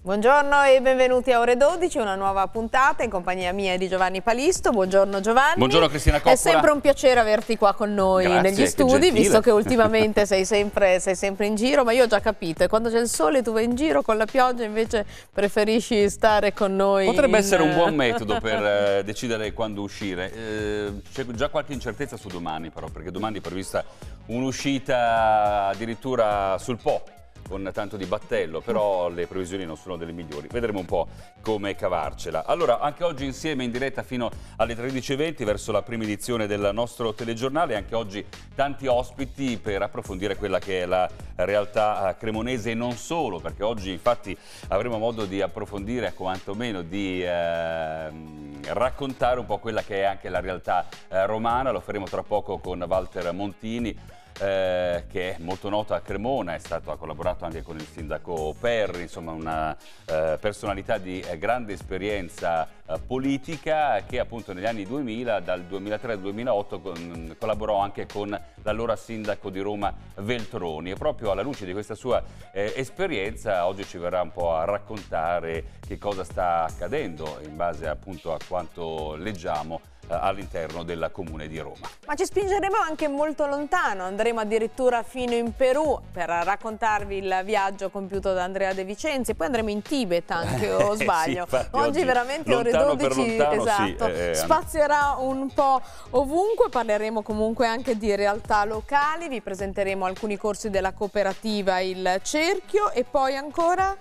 Buongiorno e benvenuti a Ore 12, una nuova puntata in compagnia mia e di Giovanni Palisto. Buongiorno Giovanni. Buongiorno Cristina Coppola. È sempre un piacere averti qua con noi. Grazie, negli studi, gentile. visto che ultimamente sei sempre in giro, ma io ho già capito, e quando c'è il sole tu vai in giro, con la pioggia invece preferisci stare con noi. Potrebbe essere un buon metodo per decidere quando uscire. C'è già qualche incertezza su domani però, perché domani è prevista un'uscita addirittura sul Po, con tanto di battello, però le previsioni non sono delle migliori. Vedremo un po' come cavarcela. Allora, anche oggi insieme in diretta fino alle 13:20 verso la prima edizione del nostro telegiornale, anche oggi tanti ospiti per approfondire quella che è la realtà cremonese e non solo, perché oggi infatti avremo modo di approfondire, quantomeno di raccontare un po' quella che è anche la realtà romana. Lo faremo tra poco con Walter Montini, che è molto noto a Cremona, ha collaborato anche con il sindaco Perri, insomma una personalità di grande esperienza politica, che appunto negli anni 2000, dal 2003 al 2008, collaborò anche con l'allora sindaco di Roma Veltroni, e proprio alla luce di questa sua esperienza oggi ci verrà un po' a raccontare che cosa sta accadendo in base appunto a quanto leggiamo all'interno del comune di Roma. Ma ci spingeremo anche molto lontano, andremo addirittura fino in Perù per raccontarvi il viaggio compiuto da Andrea De Vicenzi, poi andremo in Tibet anche, o sbaglio? Sì, oggi veramente Ore 12 esatto, spazierà un po' ovunque. Parleremo comunque anche di realtà locali, vi presenteremo alcuni corsi della cooperativa Il Cerchio e poi ancora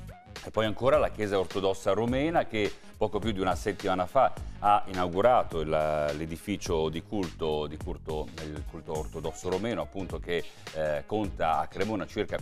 la Chiesa Ortodossa Romena, che poco più di una settimana fa ha inaugurato l'edificio di culto, il culto ortodosso romeno, appunto, che conta a Cremona circa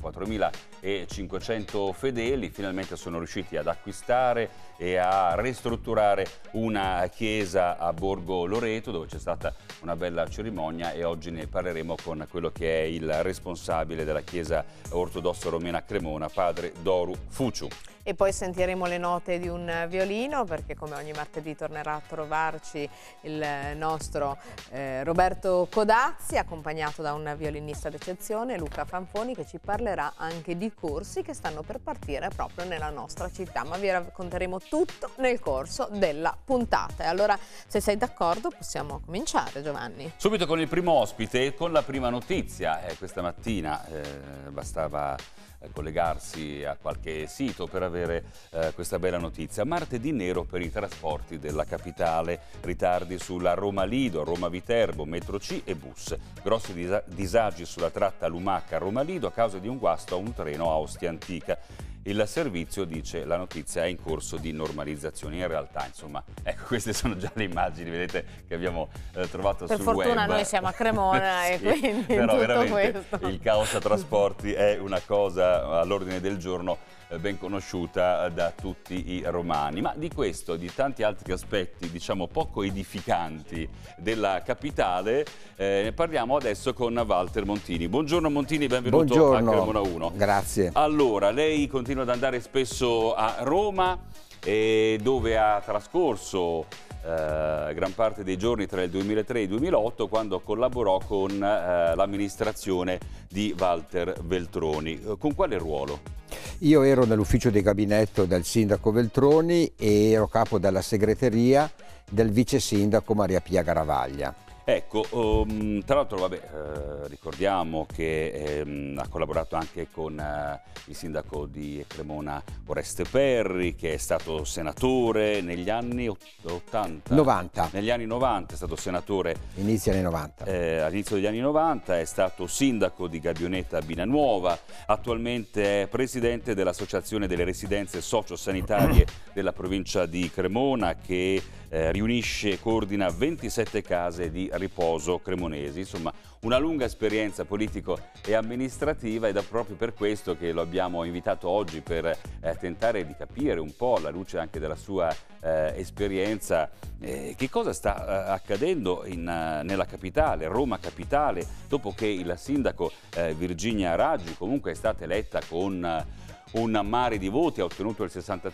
4.500 fedeli. Finalmente sono riusciti ad acquistare e a ristrutturare una chiesa a Borgo Loreto, dove c'è stata una bella cerimonia, e oggi ne parleremo con quello che è il responsabile della Chiesa Ortodossa Romena a Cremona, padre Doru Fuciu. E poi sentiremo le note di un violino, perché come ogni martedì tornerà a trovarci il nostro Roberto Codazzi, accompagnato da un violinista d'eccezione, Luca Fanfoni, che ci parlerà anche di corsi che stanno per partire proprio nella nostra città. Ma vi racconteremo tutto nel corso della puntata. E allora, se sei d'accordo, possiamo cominciare, Giovanni. Subito con il primo ospite e con la prima notizia. Questa mattina bastava collegarsi a qualche sito per avere questa bella notizia. Martedì nero per i trasporti della capitale, ritardi sulla Roma Lido, Roma Viterbo, metro C e bus, grossi disagi sulla tratta Lumacca-Roma Lido a causa di un guasto a un treno a Ostia Antica. Il servizio, dice la notizia, è in corso di normalizzazione. In realtà, insomma, ecco, queste sono già le immagini, vedete, che abbiamo trovato sul web. Per fortuna noi siamo a Cremona e sì, quindi però tutto veramente questo. Il caos a trasporti è una cosa all'ordine del giorno, ben conosciuta da tutti i romani. Ma di questo, di tanti altri aspetti, diciamo, poco edificanti della capitale, ne parliamo adesso con Walter Montini. Buongiorno Montini, benvenuto. Buongiorno. A Cremona 1. Grazie. Allora, lei continua ad andare spesso a Roma, dove ha trascorso gran parte dei giorni tra il 2003 e il 2008, quando collaborò con l'amministrazione di Walter Veltroni. Con quale ruolo? Io ero nell'ufficio di gabinetto del sindaco Veltroni e ero capo della segreteria del vice sindaco Maria Pia Garavaglia. Ecco, tra l'altro, vabbè, ricordiamo che ha collaborato anche con il sindaco di Cremona Oreste Perri, che è stato senatore negli anni 80. 90. Negli anni 90 è stato senatore. Inizio anni 90. All'inizio degli anni 90 è stato sindaco di Gabioneta Binanuova, attualmente è presidente dell'Associazione delle Residenze Sociosanitarie della provincia di Cremona, che riunisce e coordina 27 case di riposo cremonesi. Insomma, una lunga esperienza politico e amministrativa, ed è proprio per questo che lo abbiamo invitato oggi, per tentare di capire un po', alla luce anche della sua esperienza, che cosa sta accadendo nella capitale, Roma capitale, dopo che il sindaco Virginia Raggi comunque è stata eletta con un mare di voti, ha ottenuto il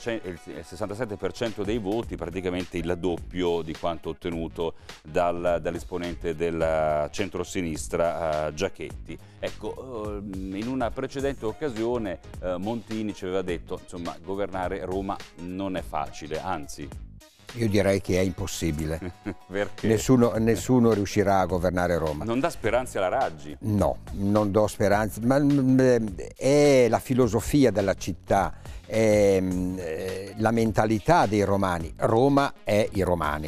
67% dei voti, praticamente il doppio di quanto ottenuto dall'esponente del centro-sinistra ministra Giachetti. Ecco, in una precedente occasione Montini ci aveva detto, insomma, governare Roma non è facile, anzi. Io direi che è impossibile. Perché? Nessuno riuscirà a governare Roma. Non dà speranze alla Raggi? No, non do speranze, ma è la filosofia della città, è la mentalità dei romani. Roma è i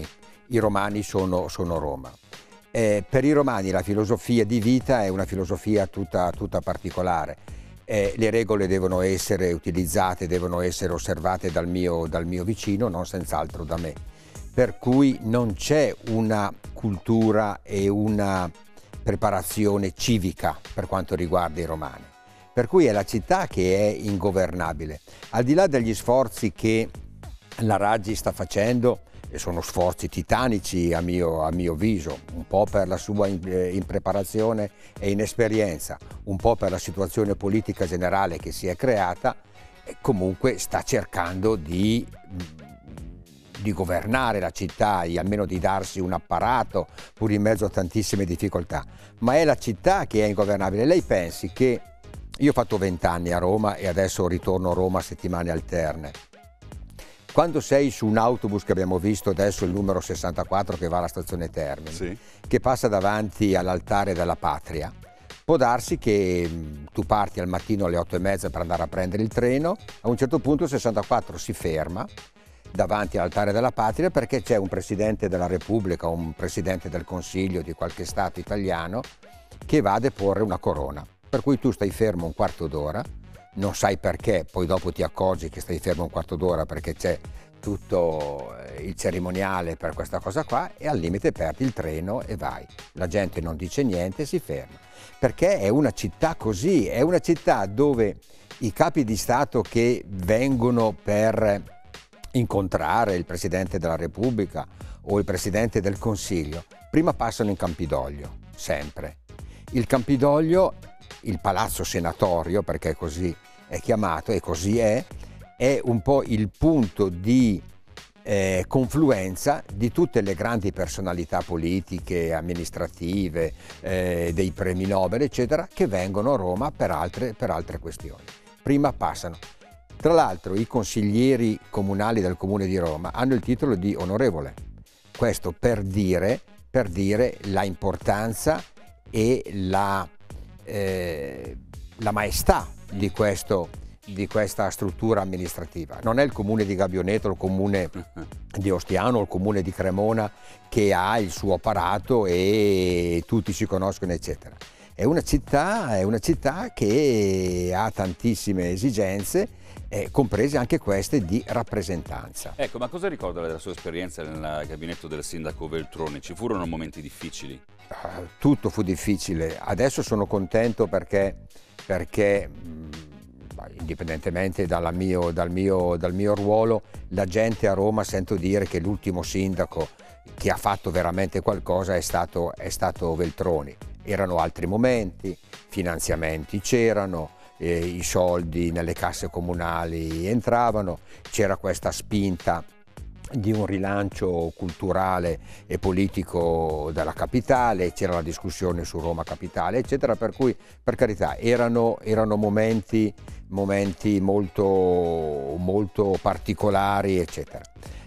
romani sono Roma. Per i romani la filosofia di vita è una filosofia tutta particolare. Le regole devono essere utilizzate, devono essere osservate dal mio vicino, non senz'altro da me. Per cui non c'è una cultura e una preparazione civica per quanto riguarda i romani. Per cui è la città che è ingovernabile. Al di là degli sforzi che la Raggi sta facendo, e sono sforzi titanici a mio avviso, un po' per la sua impreparazione e inesperienza, un po' per la situazione politica generale che si è creata, e comunque sta cercando di governare la città, almeno di darsi un apparato pur in mezzo a tantissime difficoltà. Ma è la città che è ingovernabile. Lei pensi che io ho fatto 20 anni a Roma e adesso ritorno a Roma a settimane alterne. Quando sei su un autobus che abbiamo visto adesso, il numero 64 che va alla stazione Termini, sì, che passa davanti all'altare della Patria, può darsi che tu parti al mattino alle 8:30 per andare a prendere il treno, a un certo punto il 64 si ferma davanti all'altare della Patria perché c'è un Presidente della Repubblica o un Presidente del Consiglio di qualche Stato italiano che va a deporre una corona. Per cui tu stai fermo un quarto d'ora, non sai perché, poi dopo ti accorgi che stai fermo un quarto d'ora perché c'è tutto il cerimoniale per questa cosa qua e al limite perdi il treno e vai. La gente non dice niente, si ferma. Perché è una città così, è una città dove i capi di Stato che vengono per incontrare il Presidente della Repubblica o il Presidente del Consiglio, prima passano in Campidoglio, sempre. Il Campidoglio, il palazzo senatorio, perché così è chiamato e così è un po' il punto di confluenza di tutte le grandi personalità politiche, amministrative, dei premi Nobel, eccetera, che vengono a Roma per altre questioni. Prima passano. Tra l'altro i consiglieri comunali del Comune di Roma hanno il titolo di onorevole. Questo per dire la importanza e la maestà di questa struttura amministrativa. Non è il comune di Gabioneto, il comune di Ostiano, il comune di Cremona che ha il suo apparato e tutti si conoscono, eccetera. È una città che ha tantissime esigenze, comprese anche queste di rappresentanza. Ecco, ma cosa ricorda della sua esperienza nel gabinetto del sindaco Veltroni? Ci furono momenti difficili? Tutto fu difficile. Adesso sono contento perché indipendentemente dal mio ruolo, la gente a Roma sento dire che l'ultimo sindaco che ha fatto veramente qualcosa è stato Veltroni. Erano altri momenti, finanziamenti c'erano, i soldi nelle casse comunali entravano, c'era questa spinta di un rilancio culturale e politico della capitale, c'era la discussione su Roma Capitale, eccetera, per cui, per carità, erano momenti molto particolari, eccetera.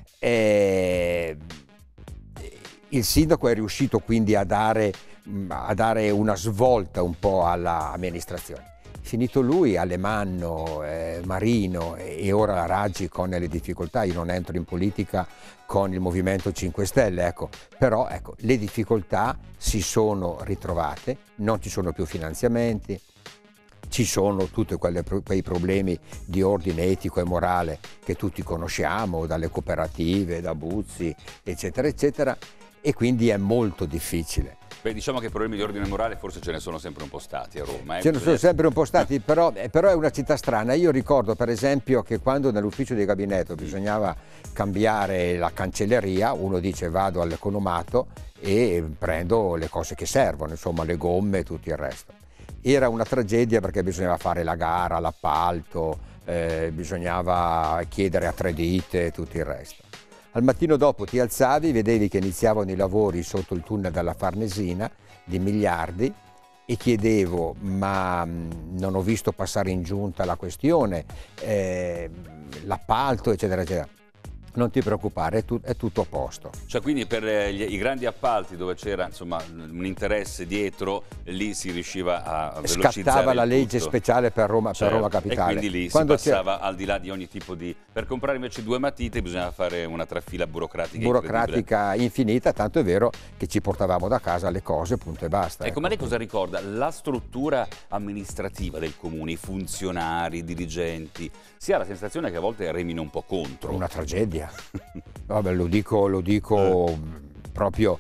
Il sindaco è riuscito quindi a dare una svolta un po' all'amministrazione. Finito lui, Alemanno, Marino e ora la Raggi con le difficoltà. Io non entro in politica con il Movimento 5 Stelle, però le difficoltà si sono ritrovate, non ci sono più finanziamenti, ci sono tutti quei problemi di ordine etico e morale che tutti conosciamo, dalle cooperative, da Buzzi, eccetera, eccetera, e quindi è molto difficile. Beh, diciamo che problemi di ordine morale forse ce ne sono sempre un po' stati a Roma. Ce ne sono sempre un po' stati, però è una città strana. Io ricordo per esempio che quando nell'ufficio di gabinetto bisognava cambiare la cancelleria, uno dice vado all'economato e prendo le cose che servono, insomma le gomme e tutto il resto. Era una tragedia perché bisognava fare la gara, l'appalto, bisognava chiedere a 3 ditte e tutto il resto. Al mattino dopo ti alzavi, vedevi che iniziavano i lavori sotto il tunnel della Farnesina di miliardi e chiedevo, ma non ho visto passare in giunta la questione, l'appalto, eccetera, eccetera. Non ti preoccupare, è tutto a posto. Cioè quindi per i grandi appalti dove c'era insomma un interesse dietro, lì si riusciva a velocizzare Scattava la legge tutto. speciale per Roma, Certo, per Roma Capitale. E quindi lì Quando si passava al di là di ogni tipo di... Per comprare invece 2 matite bisognava fare una trafila burocratica infinita, tanto è vero che ci portavamo da casa le cose, punto e basta. Ecco, ma lei cosa ricorda? La struttura amministrativa del comune, i funzionari, i dirigenti, si ha la sensazione che a volte remino un po' contro. Una tragedia. Vabbè, lo dico proprio,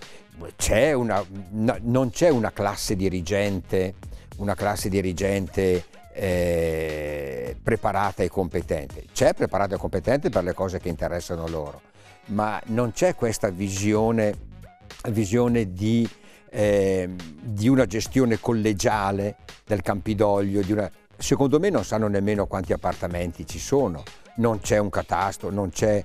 non c'è una classe dirigente preparata e competente. C'è preparata e competente per le cose che interessano loro, ma non c'è questa visione di una gestione collegiale del Campidoglio, secondo me non sanno nemmeno quanti appartamenti ci sono. Non c'è un catasto, non c'è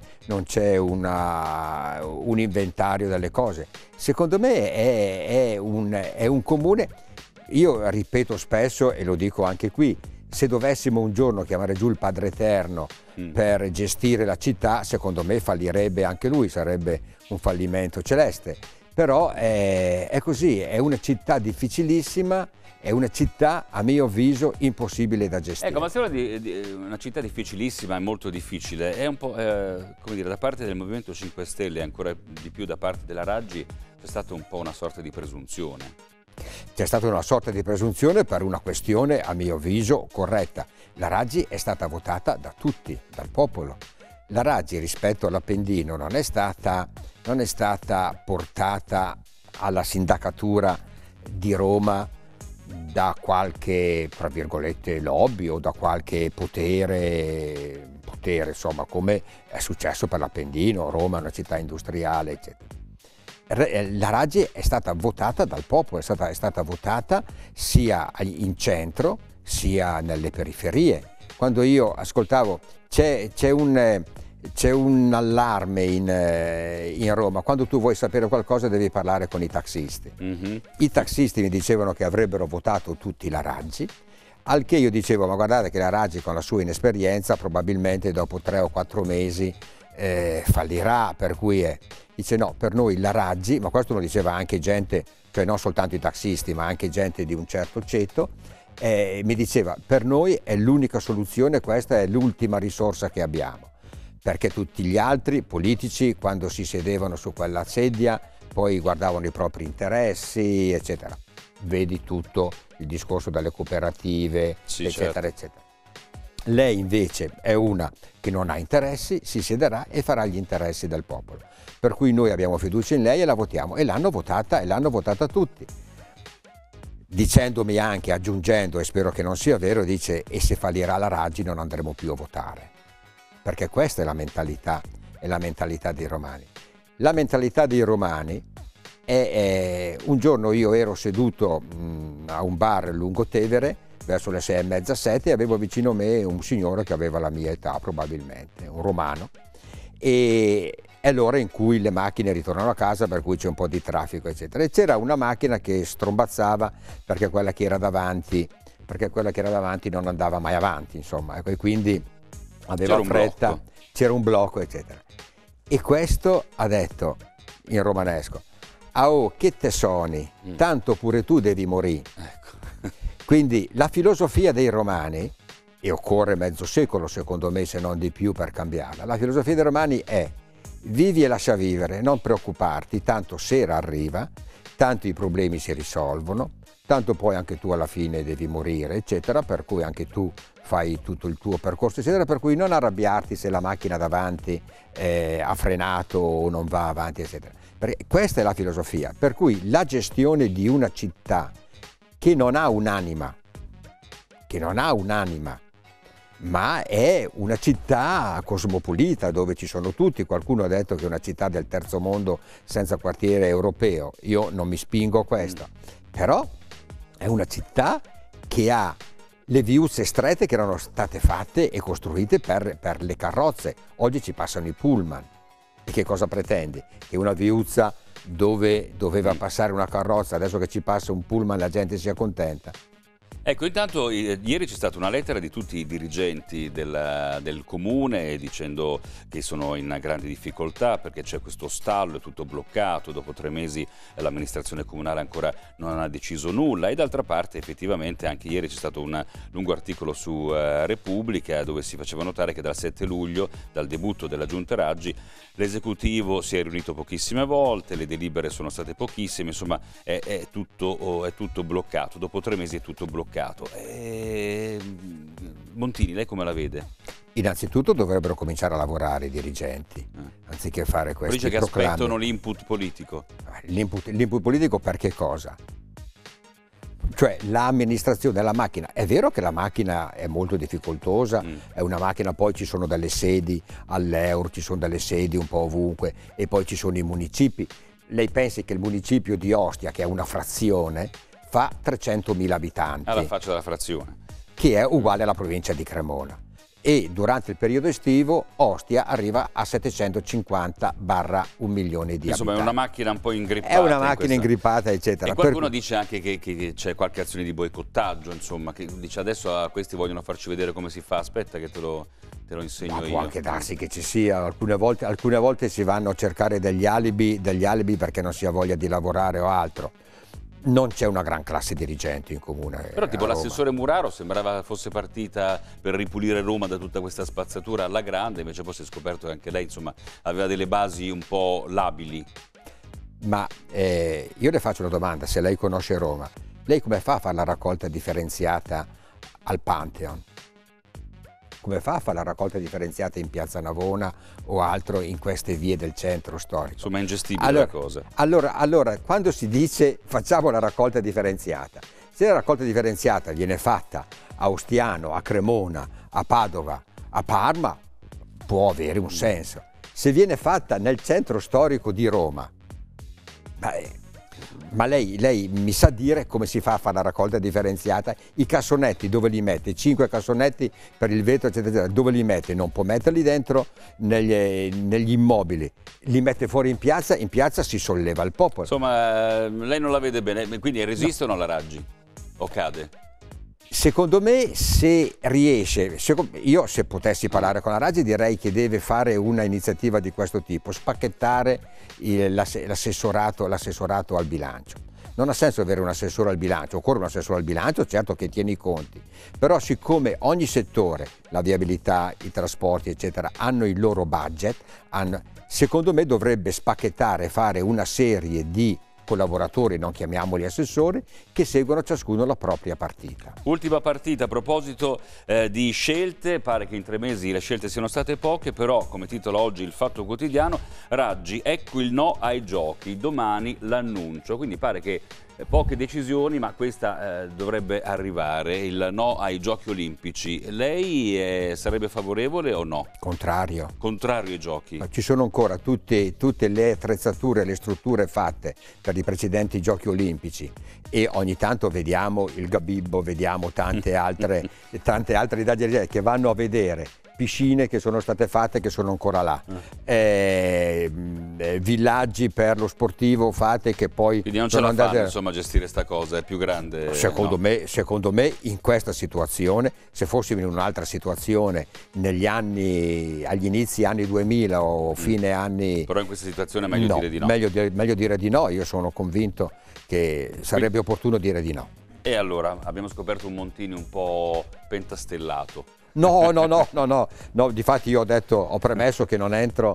un inventario delle cose. Secondo me è un comune, io ripeto spesso e lo dico anche qui, se dovessimo un giorno chiamare giù il Padre Eterno per gestire la città, secondo me fallirebbe anche lui, sarebbe un fallimento celeste. Però è così, è una città difficilissima. È una città, a mio avviso, impossibile da gestire. Ecco, ma se parla di una città difficilissima e molto difficile, è un po', come dire, da parte del Movimento 5 Stelle e ancora di più da parte della Raggi, c'è stata un po' una sorta di presunzione. C'è stata una sorta di presunzione per una questione, a mio avviso, corretta. La Raggi è stata votata da tutti, dal popolo. La Raggi rispetto all'Appendino non è stata portata alla sindacatura di Roma da qualche, tra virgolette, lobby o da qualche potere, insomma, come è successo per l'Appendino. Roma è una città industriale, eccetera. La Raggi è stata votata dal popolo, è stata votata sia in centro sia nelle periferie. Quando io ascoltavo, c'è un allarme in Roma, quando tu vuoi sapere qualcosa devi parlare con i taxisti. I taxisti mi dicevano che avrebbero votato tutti la Raggi, al che io dicevo, ma guardate che la Raggi con la sua inesperienza probabilmente dopo 3 o 4 mesi fallirà, per cui dice no, per noi la Raggi, ma questo lo diceva anche gente, cioè non soltanto i taxisti ma anche gente di un certo ceto, mi diceva per noi è l'unica soluzione, questa è l'ultima risorsa che abbiamo. Perché tutti gli altri politici, quando si sedevano su quella sedia, poi guardavano i propri interessi, eccetera. Vedi tutto il discorso delle cooperative, sì, eccetera, certo, eccetera. Lei invece è una che non ha interessi, si siederà e farà gli interessi del popolo. Per cui noi abbiamo fiducia in lei e la votiamo. E l'hanno votata tutti. Dicendomi anche, aggiungendo, e spero che non sia vero, dice, e se fallirà la Raggi non andremo più a votare. Perché questa è la mentalità dei romani. La mentalità dei romani è un giorno io ero seduto a un bar lungo Tevere, verso le 6:30, 7, e avevo vicino a me un signore che aveva la mia età probabilmente, un romano, e è l'ora in cui le macchine ritornano a casa, per cui c'è un po' di traffico, eccetera. E c'era una macchina che strombazzava perché quella che era davanti non andava mai avanti, insomma, e quindi aveva fretta, c'era un blocco, eccetera. E questo ha detto in romanesco: "Ah, oh, che te soni, tanto pure tu devi morire." Ecco. Quindi la filosofia dei romani, e occorre mezzo secolo secondo me se non di più per cambiarla, la filosofia dei romani è: vivi e lascia vivere, non preoccuparti, tanto sera arriva, tanto i problemi si risolvono, tanto poi anche tu alla fine devi morire, eccetera, per cui anche tu fai tutto il tuo percorso, eccetera, per cui non arrabbiarti se la macchina davanti ha frenato o non va avanti, eccetera. Perché questa è la filosofia, per cui la gestione di una città che non ha un'anima, ma è una città cosmopolita dove ci sono tutti. Qualcuno ha detto che è una città del terzo mondo senza quartiere europeo, io non mi spingo a questo, però è una città che ha le viuzze strette che erano state fatte e costruite per le carrozze. Oggi ci passano i pullman. E che cosa pretendi? Che una viuzza dove doveva passare una carrozza, adesso che ci passa un pullman la gente sia contenta. Ecco, intanto ieri c'è stata una lettera di tutti i dirigenti del comune dicendo che sono in grandi difficoltà perché c'è questo stallo, è tutto bloccato, dopo 3 mesi l'amministrazione comunale ancora non ha deciso nulla, e d'altra parte effettivamente anche ieri c'è stato un lungo articolo su Repubblica dove si faceva notare che dal 7 luglio, dal debutto della Giunta Raggi, l'esecutivo si è riunito pochissime volte, le delibere sono state pochissime, insomma è tutto bloccato, dopo 3 mesi è tutto bloccato. Montini, lei come la vede? Innanzitutto dovrebbero cominciare a lavorare i dirigenti, anziché fare questi dice che proclami. aspettano l'input politico. L'input politico per che cosa? Cioè l'amministrazione della macchina, è vero che la macchina è molto difficoltosa, è una macchina, poi ci sono delle sedi all'Eur, ci sono delle sedi un po' ovunque e poi ci sono i municipi. Lei pensi che il municipio di Ostia, che è una frazione, fa 300.000 abitanti. Alla faccia della frazione. Che è uguale alla provincia di Cremona. E durante il periodo estivo Ostia arriva a 750/1 milione di Insomma, abitanti. è una macchina un po' ingrippata. È una macchina ingrippata, eccetera. E qualcuno dice anche che c'è qualche azione di boicottaggio, insomma, che dice adesso questi vogliono farci vedere come si fa, aspetta che te lo insegno io. Può anche darsi che ci sia, alcune volte si vanno a cercare degli alibi perché non si ha voglia di lavorare o altro. Non c'è una gran classe dirigente in comune. Però tipo l'assessore Muraro sembrava fosse partita per ripulire Roma da tutta questa spazzatura alla grande, invece poi si è scoperto che anche lei, insomma, aveva delle basi un po' labili. Ma io le faccio una domanda: se lei conosce Roma, lei come fa a fare la raccolta differenziata al Pantheon? Come fa a fare la raccolta differenziata in Piazza Navona o altro in queste vie del centro storico? Insomma, è ingestibile la cosa. Allora, quando si dice facciamo la raccolta differenziata, se la raccolta differenziata viene fatta a Ostiano, a Cremona, a Padova, a Parma, può avere un senso. Se viene fatta nel centro storico di Roma, ma lei mi sa dire come si fa a fare la raccolta differenziata? I cassonetti dove li mette? 5 cassonetti per il vetro, eccetera, eccetera. Dove li mette? Non può metterli dentro negli immobili, li mette fuori in piazza si solleva il popolo. Insomma, lei non la vede bene, quindi resistono alla Raggi? O cade? Secondo me, se riesce, io se potessi parlare con la Raggi direi che deve fare una iniziativa di questo tipo, spacchettare l'assessorato al bilancio. Non ha senso avere un assessore al bilancio, occorre un assessore al bilancio, certo, che tiene i conti, però siccome ogni settore, la viabilità, i trasporti, eccetera, hanno il loro budget, secondo me dovrebbe spacchettare e fare una serie di collaboratori, non chiamiamoli assessori, che seguono ciascuno la propria partita. Ultima partita, a proposito di scelte, pare che in 3 mesi le scelte siano state poche, però come titola oggi il Fatto Quotidiano, Raggi, ecco il no ai giochi, domani l'annuncio, quindi pare che poche decisioni, ma questa dovrebbe arrivare, il no ai giochi olimpici. Lei sarebbe favorevole o no? Contrario. Contrario ai giochi? Ma ci sono ancora tutte le attrezzature, le strutture fatte per i precedenti giochi olimpici e ogni tanto vediamo il Gabibbo, vediamo tante altre indagini che vanno a vedere piscine che sono state fatte che sono ancora là, villaggi per lo sportivo fatte che poi quindi non ce la fanno, insomma, a gestire sta cosa, è più grande. Secondo me in questa situazione, se fossimo in un'altra situazione agli inizi anni 2000 o fine anni, però in questa situazione è meglio dire di no. Meglio dire di no, io sono convinto che sarebbe opportuno dire di no. E allora abbiamo scoperto un Montini un po' pentastellato. No, difatti io ho premesso che non entro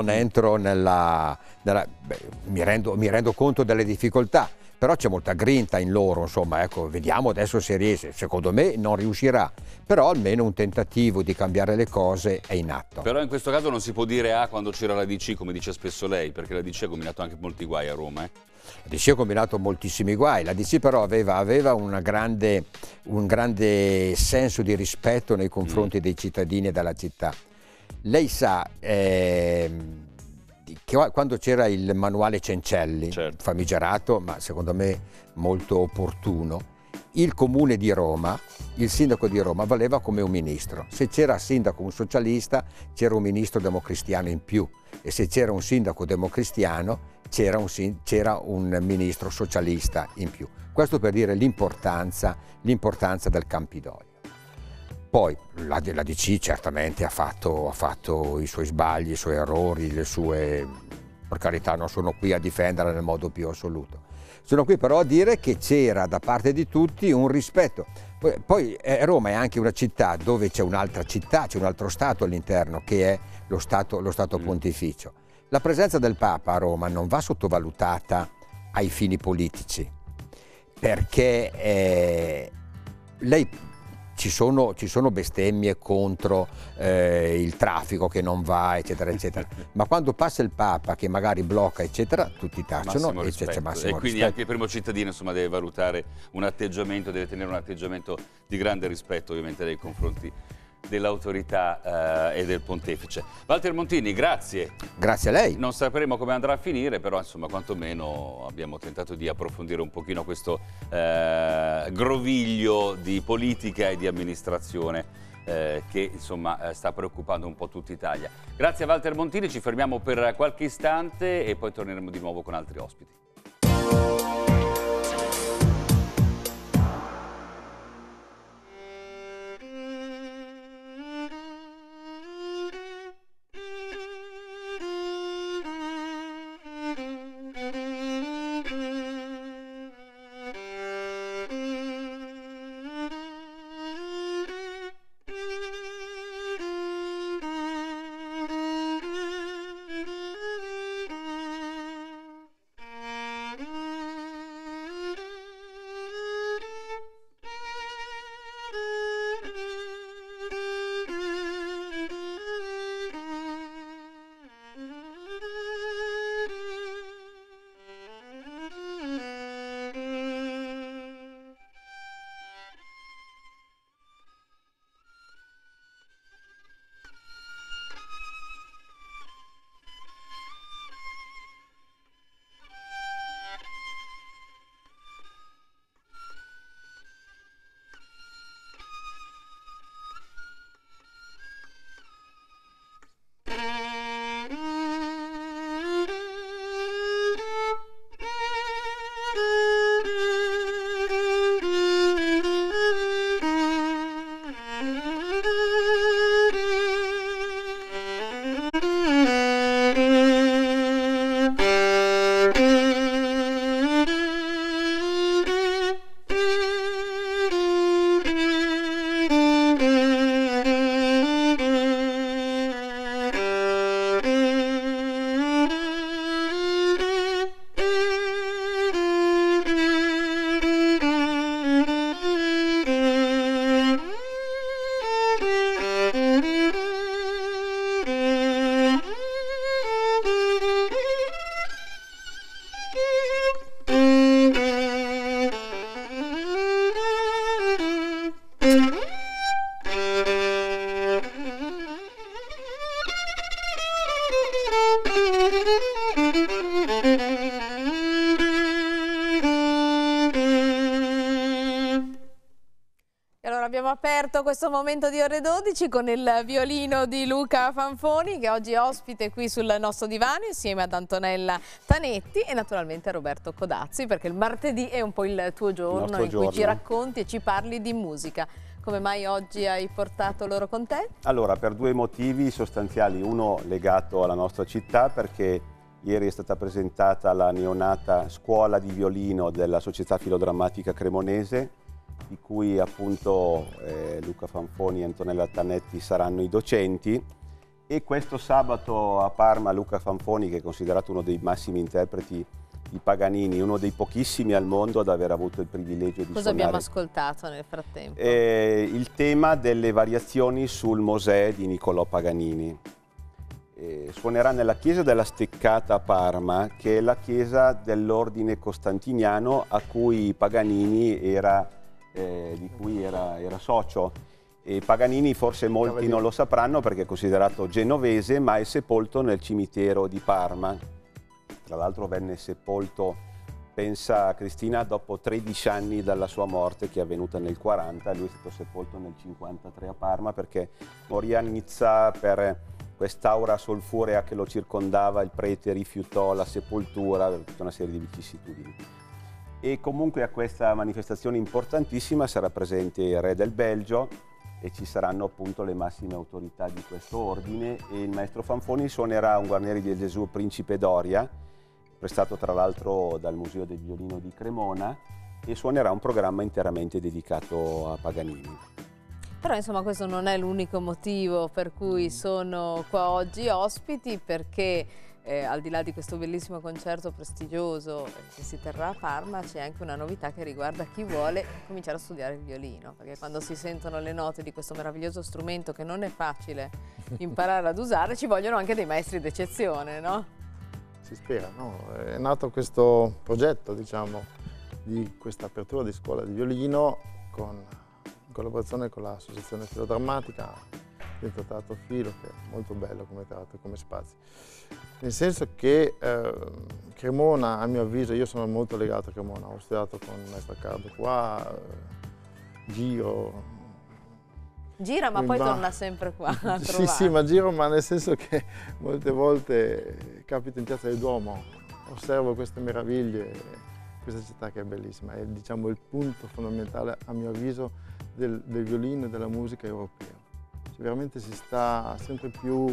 mi rendo conto delle difficoltà, però c'è molta grinta in loro, insomma, ecco, vediamo adesso se riesce. Secondo me non riuscirà, però almeno un tentativo di cambiare le cose è in atto. Però in questo caso non si può dire quando c'era la DC, come dice spesso lei, perché la DC ha combinato anche molti guai a Roma. La DC ha combinato moltissimi guai, la DC però aveva un grande senso di rispetto nei confronti dei cittadini e della città. Lei sa che quando c'era il manuale Cencelli, certo, famigerato, ma secondo me molto opportuno, il comune di Roma, il sindaco di Roma valeva come un ministro. Se c'era sindaco un socialista, c'era un ministro democristiano in più, e se c'era un sindaco democristiano, c'era un ministro socialista in più. Questo per dire l'importanza del Campidoglio. Poi la DC certamente ha fatto i suoi sbagli, i suoi errori, le sue, per carità, non sono qui a difenderla nel modo più assoluto. Sono qui però a dire che c'era da parte di tutti un rispetto. Poi Roma è anche una città dove c'è un'altra città, c'è un altro Stato all'interno, che è lo Stato Pontificio. La presenza del Papa a Roma non va sottovalutata ai fini politici, perché ci sono bestemmie contro il traffico che non va, eccetera, eccetera. Ma quando passa il Papa, che magari blocca, eccetera, tutti tacciono e c'è massimo rispetto. E quindi anche il primo cittadino, insomma, deve valutare un atteggiamento, deve tenere un atteggiamento di grande rispetto, ovviamente, nei confronti dell'autorità e del pontefice. Walter Montini, grazie. Grazie a lei. Non sapremo come andrà a finire, però insomma quantomeno abbiamo tentato di approfondire un pochino questo groviglio di politica e di amministrazione che insomma sta preoccupando un po' tutta Italia. Grazie a Walter Montini, ci fermiamo per qualche istante e poi torneremo di nuovo con altri ospiti. Abbiamo aperto questo momento di ore 12 con il violino di Luca Fanfoni, che oggi è ospite qui sul nostro divano insieme ad Antonella Tanetti e naturalmente a Roberto Codazzi, perché il martedì è un po' il tuo giorno in cui ci racconti e ci parli di musica. Come mai oggi hai portato loro con te? Allora, per due motivi sostanziali. Uno legato alla nostra città, perché ieri è stata presentata la neonata scuola di violino della Società Filodrammatica Cremonese, di cui appunto Luca Fanfoni e Antonella Tanetti saranno i docenti, e questo sabato a Parma Luca Fanfoni, che è considerato uno dei massimi interpreti di Paganini, uno dei pochissimi al mondo ad aver avuto il privilegio di Cosa abbiamo ascoltato nel frattempo? Il tema delle variazioni sul Mosè di Niccolò Paganini. Suonerà nella chiesa della Steccata a Parma, che è la chiesa dell'ordine costantiniano a cui Paganini di cui era socio. E Paganini forse molti non lo sapranno perché è considerato genovese, ma è sepolto nel cimitero di Parma. Tra l'altro venne sepolto pensa Cristina, dopo 13 anni dalla sua morte, che è avvenuta nel 40, lui è stato sepolto nel 53 a Parma, perché morì a Nizza per quest'aura solfurea che lo circondava, il prete rifiutò la sepoltura, per tutta una serie di vicissitudini. E comunque a questa manifestazione importantissima sarà presente il re del Belgio e ci saranno appunto le massime autorità di questo ordine, e il maestro Fanfoni suonerà un Guarneri di Gesù Principe Doria, prestato tra l'altro dal Museo del Violino di Cremona, e suonerà un programma interamente dedicato a Paganini. Però insomma questo non è l'unico motivo per cui sono qua oggi ospiti, perché al di là di questo bellissimo concerto prestigioso che si terrà a Parma, c'è anche una novità che riguarda chi vuole cominciare a studiare il violino, perché quando si sentono le note di questo meraviglioso strumento che non è facile imparare ad usare, ci vogliono anche dei maestri d'eccezione, no? Si spera, no? È nato questo progetto, diciamo, di questa apertura di scuola di violino in collaborazione con l'associazione filodrammatica dentro Teatro Filo, che è molto bello come teatro, come spazio. Nel senso che Cremona, a mio avviso, io sono molto legato a Cremona, ho studiato con il maestro Accardo qua, giro. Gira, ma poi torna sempre qua a trovare. Sì, ma giro, ma nel senso che molte volte capito in Piazza del Duomo, osservo queste meraviglie, questa città che è bellissima, è, diciamo, il punto fondamentale, a mio avviso, del violino e della musica europea. Cioè, veramente si sta sempre più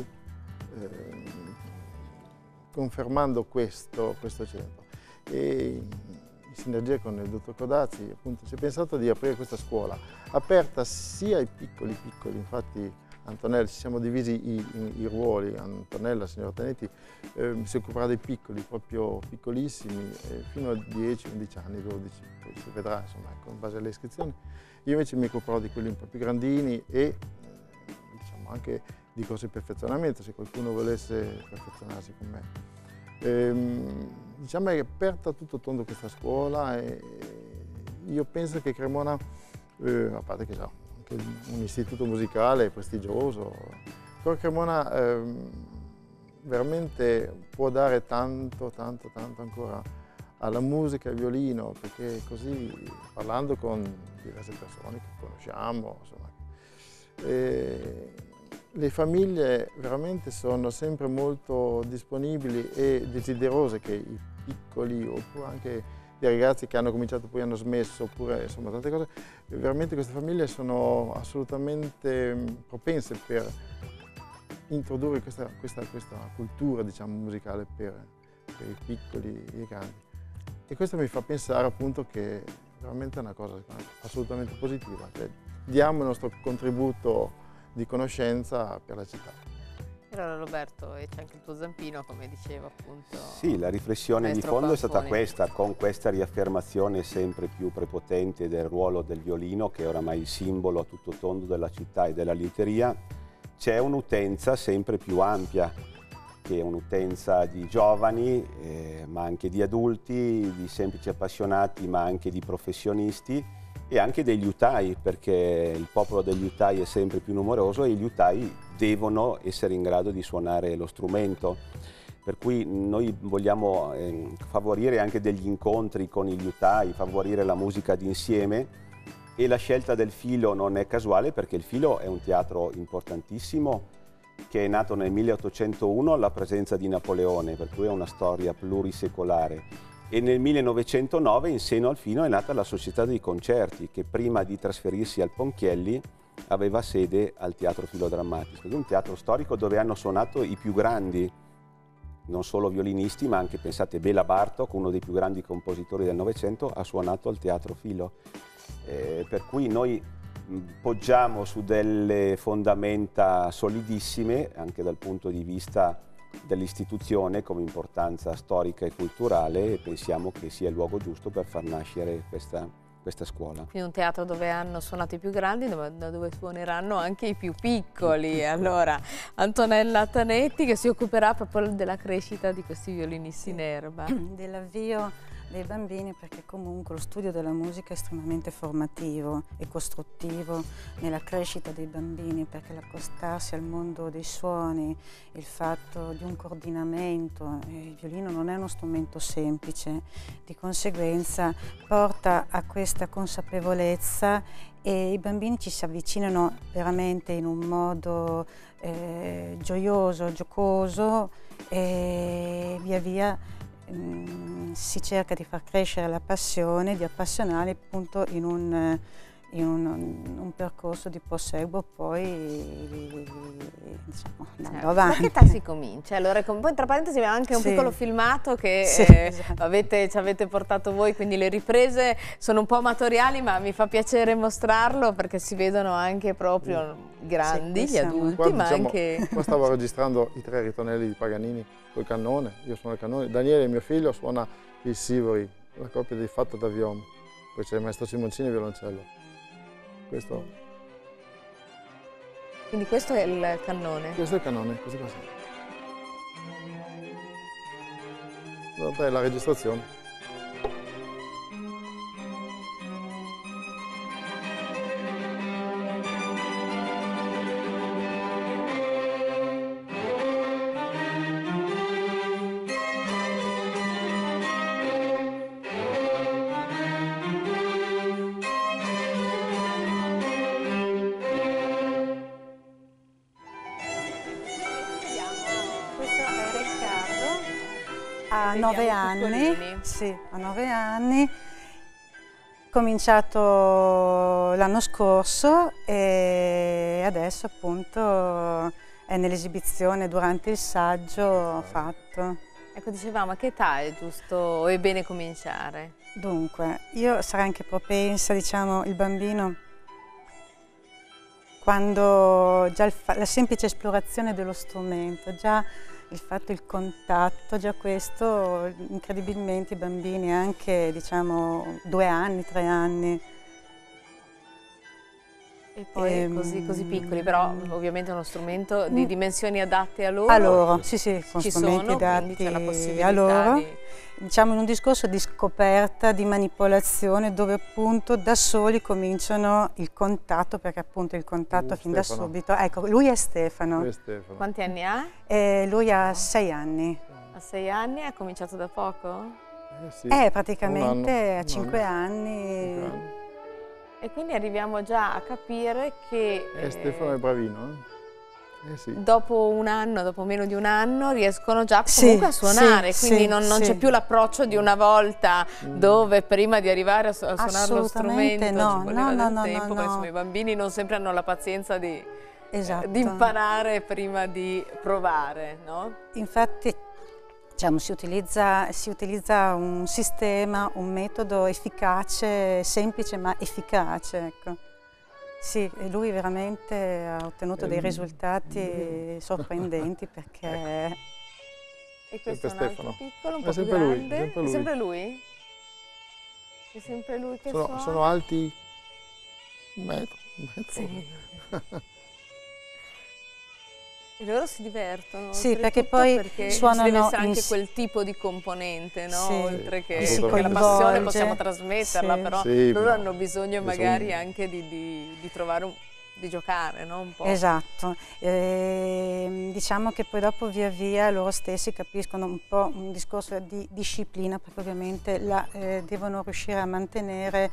confermando questo centro. E in sinergia con il dottor Codazzi, appunto, si è pensato di aprire questa scuola, aperta sia ai piccoli, infatti Antonella, ci siamo divisi i ruoli, Antonella, signora Tanetti, si occuperà dei piccoli, proprio piccolissimi, fino a 10, 11 anni, 12, poi si vedrà, insomma, ecco, in base alle iscrizioni. Io invece mi occuperò di quelli un po' più grandini e diciamo anche di corsi di perfezionamento, se qualcuno volesse perfezionarsi con me. Diciamo è aperta a tutto tondo questa scuola e io penso che Cremona, a parte che già anche un istituto musicale prestigioso, però Cremona veramente può dare tanto ancora alla musica e al violino, perché così, parlando con diverse persone che conosciamo, insomma, le famiglie veramente sono sempre molto disponibili e desiderose che i piccoli, oppure anche i ragazzi che hanno cominciato poi hanno smesso, oppure insomma tante cose, veramente queste famiglie sono assolutamente propense per introdurre questa cultura, diciamo, musicale per i piccoli e i grandi. E questo mi fa pensare appunto che veramente è una cosa assolutamente positiva, cioè diamo il nostro contributo di conoscenza per la città. Allora Roberto, e c'è anche il tuo zampino, come dicevo appunto. Sì, la riflessione di fondo è stata questa, con questa riaffermazione sempre più prepotente del ruolo del violino, che è oramai il simbolo a tutto tondo della città e della liuteria. C'è un'utenza sempre più ampia, che è un'utenza di giovani, ma anche di adulti, di semplici appassionati, ma anche di professionisti, e anche dei liutai, perché il popolo degli liutai è sempre più numeroso e i liutai devono essere in grado di suonare lo strumento. Per cui noi vogliamo favorire anche degli incontri con i liutai, favorire la musica d'insieme, e la scelta del Filo non è casuale, perché il Filo è un teatro importantissimo che è nato nel 1801 alla presenza di Napoleone, per cui è una storia plurisecolare. E nel 1909 in seno al Filo è nata la Società dei Concerti, che prima di trasferirsi al Ponchielli aveva sede al Teatro Filodrammatico, un teatro storico dove hanno suonato i più grandi, non solo violinisti, ma anche, pensate, Béla Bartók, uno dei più grandi compositori del Novecento, ha suonato al Teatro Filo. Per cui noi poggiamo su delle fondamenta solidissime, anche dal punto di vista dell'istituzione come importanza storica e culturale, e pensiamo che sia il luogo giusto per far nascere questa scuola. Quindi un teatro dove hanno suonato i più grandi, dove suoneranno anche i più piccoli. Allora, Antonella Tanetti, che si occuperà proprio della crescita di questi violinisti in erba. Dell'avvio dei bambini, perché comunque lo studio della musica è estremamente formativo e costruttivo nella crescita dei bambini, perché l'accostarsi al mondo dei suoni, il fatto di un coordinamento, il violino non è uno strumento semplice, di conseguenza porta a questa consapevolezza e i bambini ci si avvicinano veramente in un modo gioioso, giocoso, e via via si cerca di far crescere la passione, di appassionare appunto in un percorso di proseguo poi diciamo, andando avanti. Da che età si comincia? Allora, poi tra parentesi abbiamo anche un piccolo filmato che esatto. ci avete portato voi, quindi le riprese sono un po' amatoriali, ma mi fa piacere mostrarlo perché si vedono anche proprio grandi, gli adulti, qua, ma diciamo, anche... Qua stavo registrando i 3 ritornelli di Paganini col cannone, io suono il cannone, Daniele, mio figlio, suona il Sivori, la coppia di Fatto da Viom, poi c'è il maestro Simoncini violoncello. Questo. Quindi questo è il cannone? Questo è il cannone, questo qua. Questa è la registrazione. A 9 anni, sì, a 9 anni, cominciato l'anno scorso e adesso appunto è nell'esibizione durante il saggio fatto. Ecco, dicevamo, a che età è giusto o è bene cominciare? Dunque, io sarei anche propensa, diciamo, il bambino, quando già la semplice esplorazione dello strumento, già il fatto, il contatto, già questo, incredibilmente i bambini anche, diciamo, 2 anni, 3 anni. E poi così piccoli, però ovviamente è uno strumento di dimensioni adatte a loro. A loro, sì, con ci strumenti sono, adatti c'è la possibilità a loro. di... Diciamo in un discorso di scoperta, di manipolazione, dove appunto da soli cominciano il contatto, perché appunto il contatto fin da subito. Ecco, lui è Stefano. Lui è Stefano. Quanti anni ha? Lui ha 6 anni. A 6 anni, ha cominciato da poco? Sì. Praticamente a 5 anni. E quindi arriviamo già a capire che... Stefano è bravino, sì. Dopo un anno, dopo meno di un anno, riescono già comunque a suonare, quindi non c'è più l'approccio di una volta dove prima di arrivare a suonare lo strumento ci voleva del tempo, perché insomma, i bambini non sempre hanno la pazienza di imparare prima di provare, no? Infatti, diciamo, si utilizza un sistema, un metodo efficace, semplice ma efficace, ecco. Sì, e lui veramente ha ottenuto dei risultati sorprendenti perché... E questo è un altro piccolo, un po' più lui, grande? È sempre lui? È sempre lui che suona? Sono alti 1 metro. Sì. E loro si divertono? Sì, perché poi suonano... Ci deve essere anche quel tipo di componente, no? Sì, oltre che la passione possiamo trasmetterla, però sì, loro hanno bisogno magari anche di trovare di giocare, no? Un po'. Esatto, diciamo che poi dopo via via loro stessi capiscono un po' un discorso di disciplina, perché ovviamente devono riuscire a mantenere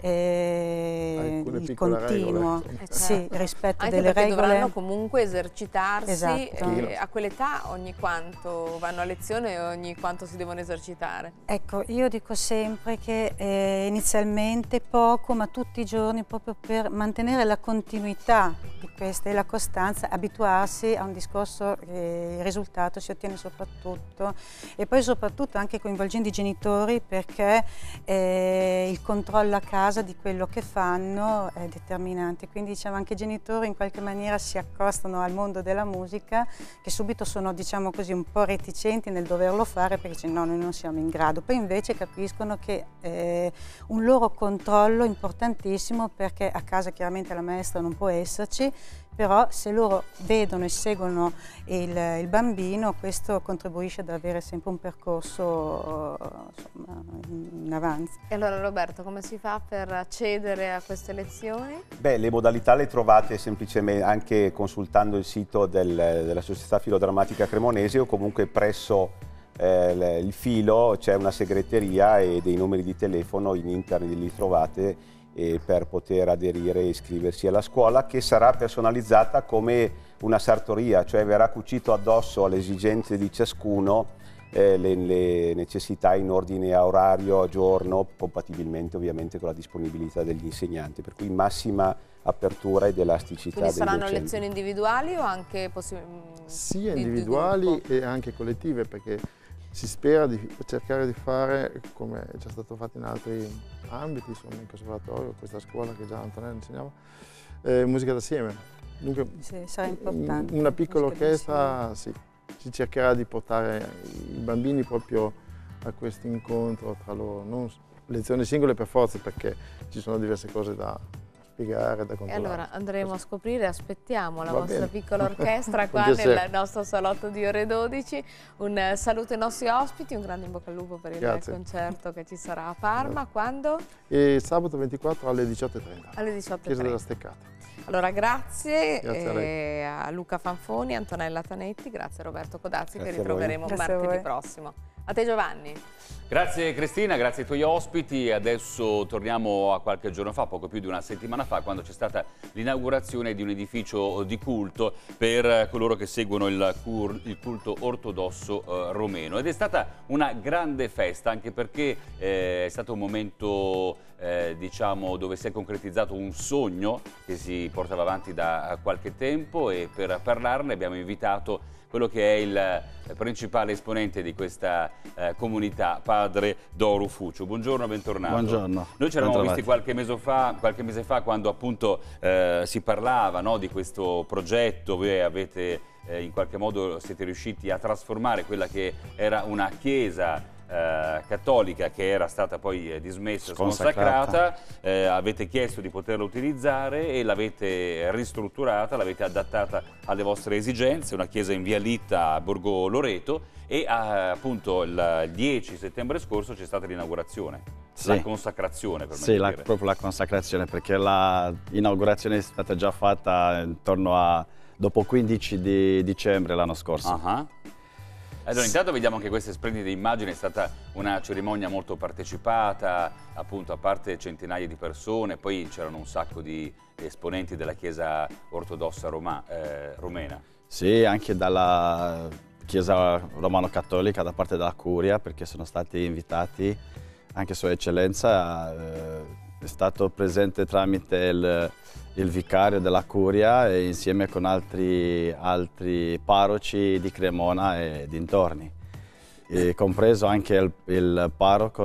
il continuo, il rispetto anche delle regole. Dovranno comunque esercitarsi, esatto. A quell'età ogni quanto vanno a lezione e ogni quanto si devono esercitare? Ecco, io dico sempre che inizialmente poco, ma tutti i giorni, proprio per mantenere la continuità di questa e la costanza, abituarsi a un discorso che il risultato si ottiene soprattutto, e poi soprattutto anche coinvolgendo i genitori, perché il controllo a casa di quello che fanno è determinante, quindi diciamo anche i genitori in qualche maniera si accostano al mondo della musica, che subito sono, diciamo così, un po' reticenti nel doverlo fare perché dicono no, noi non siamo in grado, poi invece capiscono che un loro controllo importantissimo, perché a casa chiaramente la maestra non può esserci, però se loro vedono e seguono il bambino, questo contribuisce ad avere sempre un percorso insomma, in avanti. E allora Roberto, come si fa per accedere a queste lezioni? Beh, le modalità le trovate semplicemente anche consultando il sito della Società Filodrammatica Cremonese o comunque presso il filo c'è una segreteria e dei numeri di telefono in internet li trovate per poter aderire e iscriversi alla scuola, che sarà personalizzata come una sartoria, cioè verrà cucito addosso alle esigenze di ciascuno le necessità in ordine a orario, a giorno, compatibilmente ovviamente con la disponibilità degli insegnanti, per cui massima apertura ed elasticità. Quindi dei saranno docenti. lezioni individuali o anche sia individuali e anche collettive, perché si spera di cercare di fare, come è già stato fatto in altri ambiti, insomma in conservatorio, questa scuola che già Antonella insegnava, musica d'assieme. Dunque Sì, sarà importante. una piccola orchestra, sì, si cercherà di portare i bambini proprio a questo incontro tra loro, non lezioni singole per forza, perché ci sono diverse cose da spiegare, da E controllare. allora andremo a scoprire, aspettiamo la Va vostra bene. piccola orchestra Con qua piacere. nel nostro salotto di ore 12. Un saluto ai nostri ospiti, un grande in bocca al lupo per il Grazie. concerto che ci sarà a Parma. Quando? E sabato 24 alle 18:30, Alle Chiesa 18:30. della Steccata. Allora grazie, Grazie a lei. a Luca Fanfoni, Antonella Tanetti, grazie a Roberto Codazzi, che Grazie a voi. ritroveremo Grazie a martedì voi. prossimo. A te Giovanni. Grazie Cristina, grazie ai tuoi ospiti. Adesso torniamo a qualche giorno fa, poco più di una settimana fa, quando c'è stata l'inaugurazione di un edificio di culto per coloro che seguono il culto ortodosso romeno. Ed è stata una grande festa, anche perché è stato un momento diciamo, dove si è concretizzato un sogno che si portava avanti da qualche tempo, e per parlarne abbiamo invitato quello che è il principale esponente di questa comunità, padre Doru Fucciu. Buongiorno, bentornato. Buongiorno. Noi ci eravamo visti Bentrovati. qualche mese fa, quando appunto si parlava, no, di questo progetto. Voi avete in qualche modo siete riusciti a trasformare quella che era una chiesa cattolica che era stata poi dismessa, sconsacrata, avete chiesto di poterla utilizzare e l'avete ristrutturata, l'avete adattata alle vostre esigenze, una chiesa in via Litta a Borgo Loreto, e appunto il 10 settembre scorso c'è stata l'inaugurazione, Sì. la consacrazione per Sì, meglio dire. proprio la consacrazione, perché l'inaugurazione è stata già fatta dopo 15 di dicembre l'anno scorso. Ah. Allora, intanto vediamo anche queste splendide immagini. È stata una cerimonia molto partecipata, appunto, a parte centinaia di persone, poi c'erano un sacco di esponenti della Chiesa ortodossa romena. Sì, anche dalla Chiesa romano-cattolica, da parte della Curia, perché sono stati invitati, anche Sua Eccellenza è stato presente tramite il vicario della Curia e insieme con altri parroci di Cremona e dintorni, e compreso anche il parroco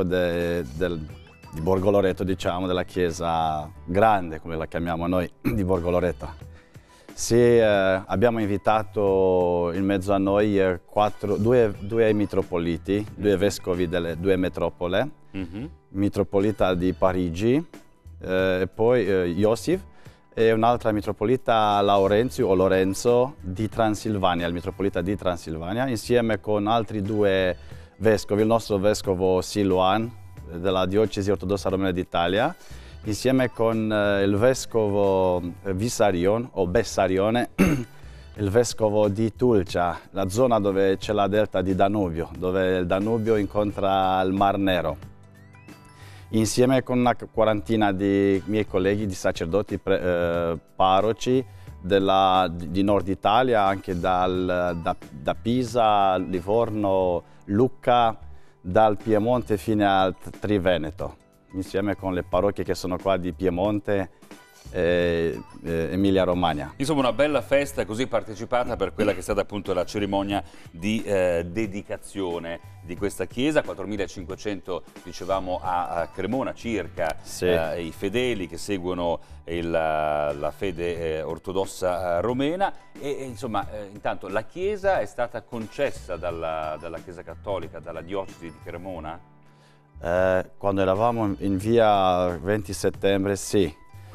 di Borgo Loreto, diciamo, della chiesa grande, come la chiamiamo noi, di Borgo Loreto. Sì, abbiamo invitato in mezzo a noi due mitropoliti, due vescovi delle due metropole, mitropolita di Parigi, e poi Iosif, e un'altra mitropolita Lorenzo di Transilvania, il mitropolita di Transilvania, insieme con altri due vescovi, il nostro vescovo Siluan della diocesi ortodossa romena d'Italia, insieme con il vescovo Vissarion o Bessarione, il vescovo di Tulcia, la zona dove c'è la delta di Danubio, dove il Danubio incontra il Mar Nero. Insieme con una quarantina di miei colleghi, di sacerdoti, parroci di Nord Italia, anche da Pisa, Livorno, Lucca, dal Piemonte fino al Triveneto, insieme con le parrocchie che sono qua di Piemonte e Emilia-Romagna. Insomma, una bella festa così partecipata per quella che è stata appunto la cerimonia di dedicazione di questa chiesa. 4.500, dicevamo, a Cremona circa, Sì. I fedeli che seguono la fede ortodossa romena, e insomma intanto la chiesa è stata concessa dalla Chiesa Cattolica, dalla diocesi di Cremona? Quando eravamo in via 20 settembre, sì.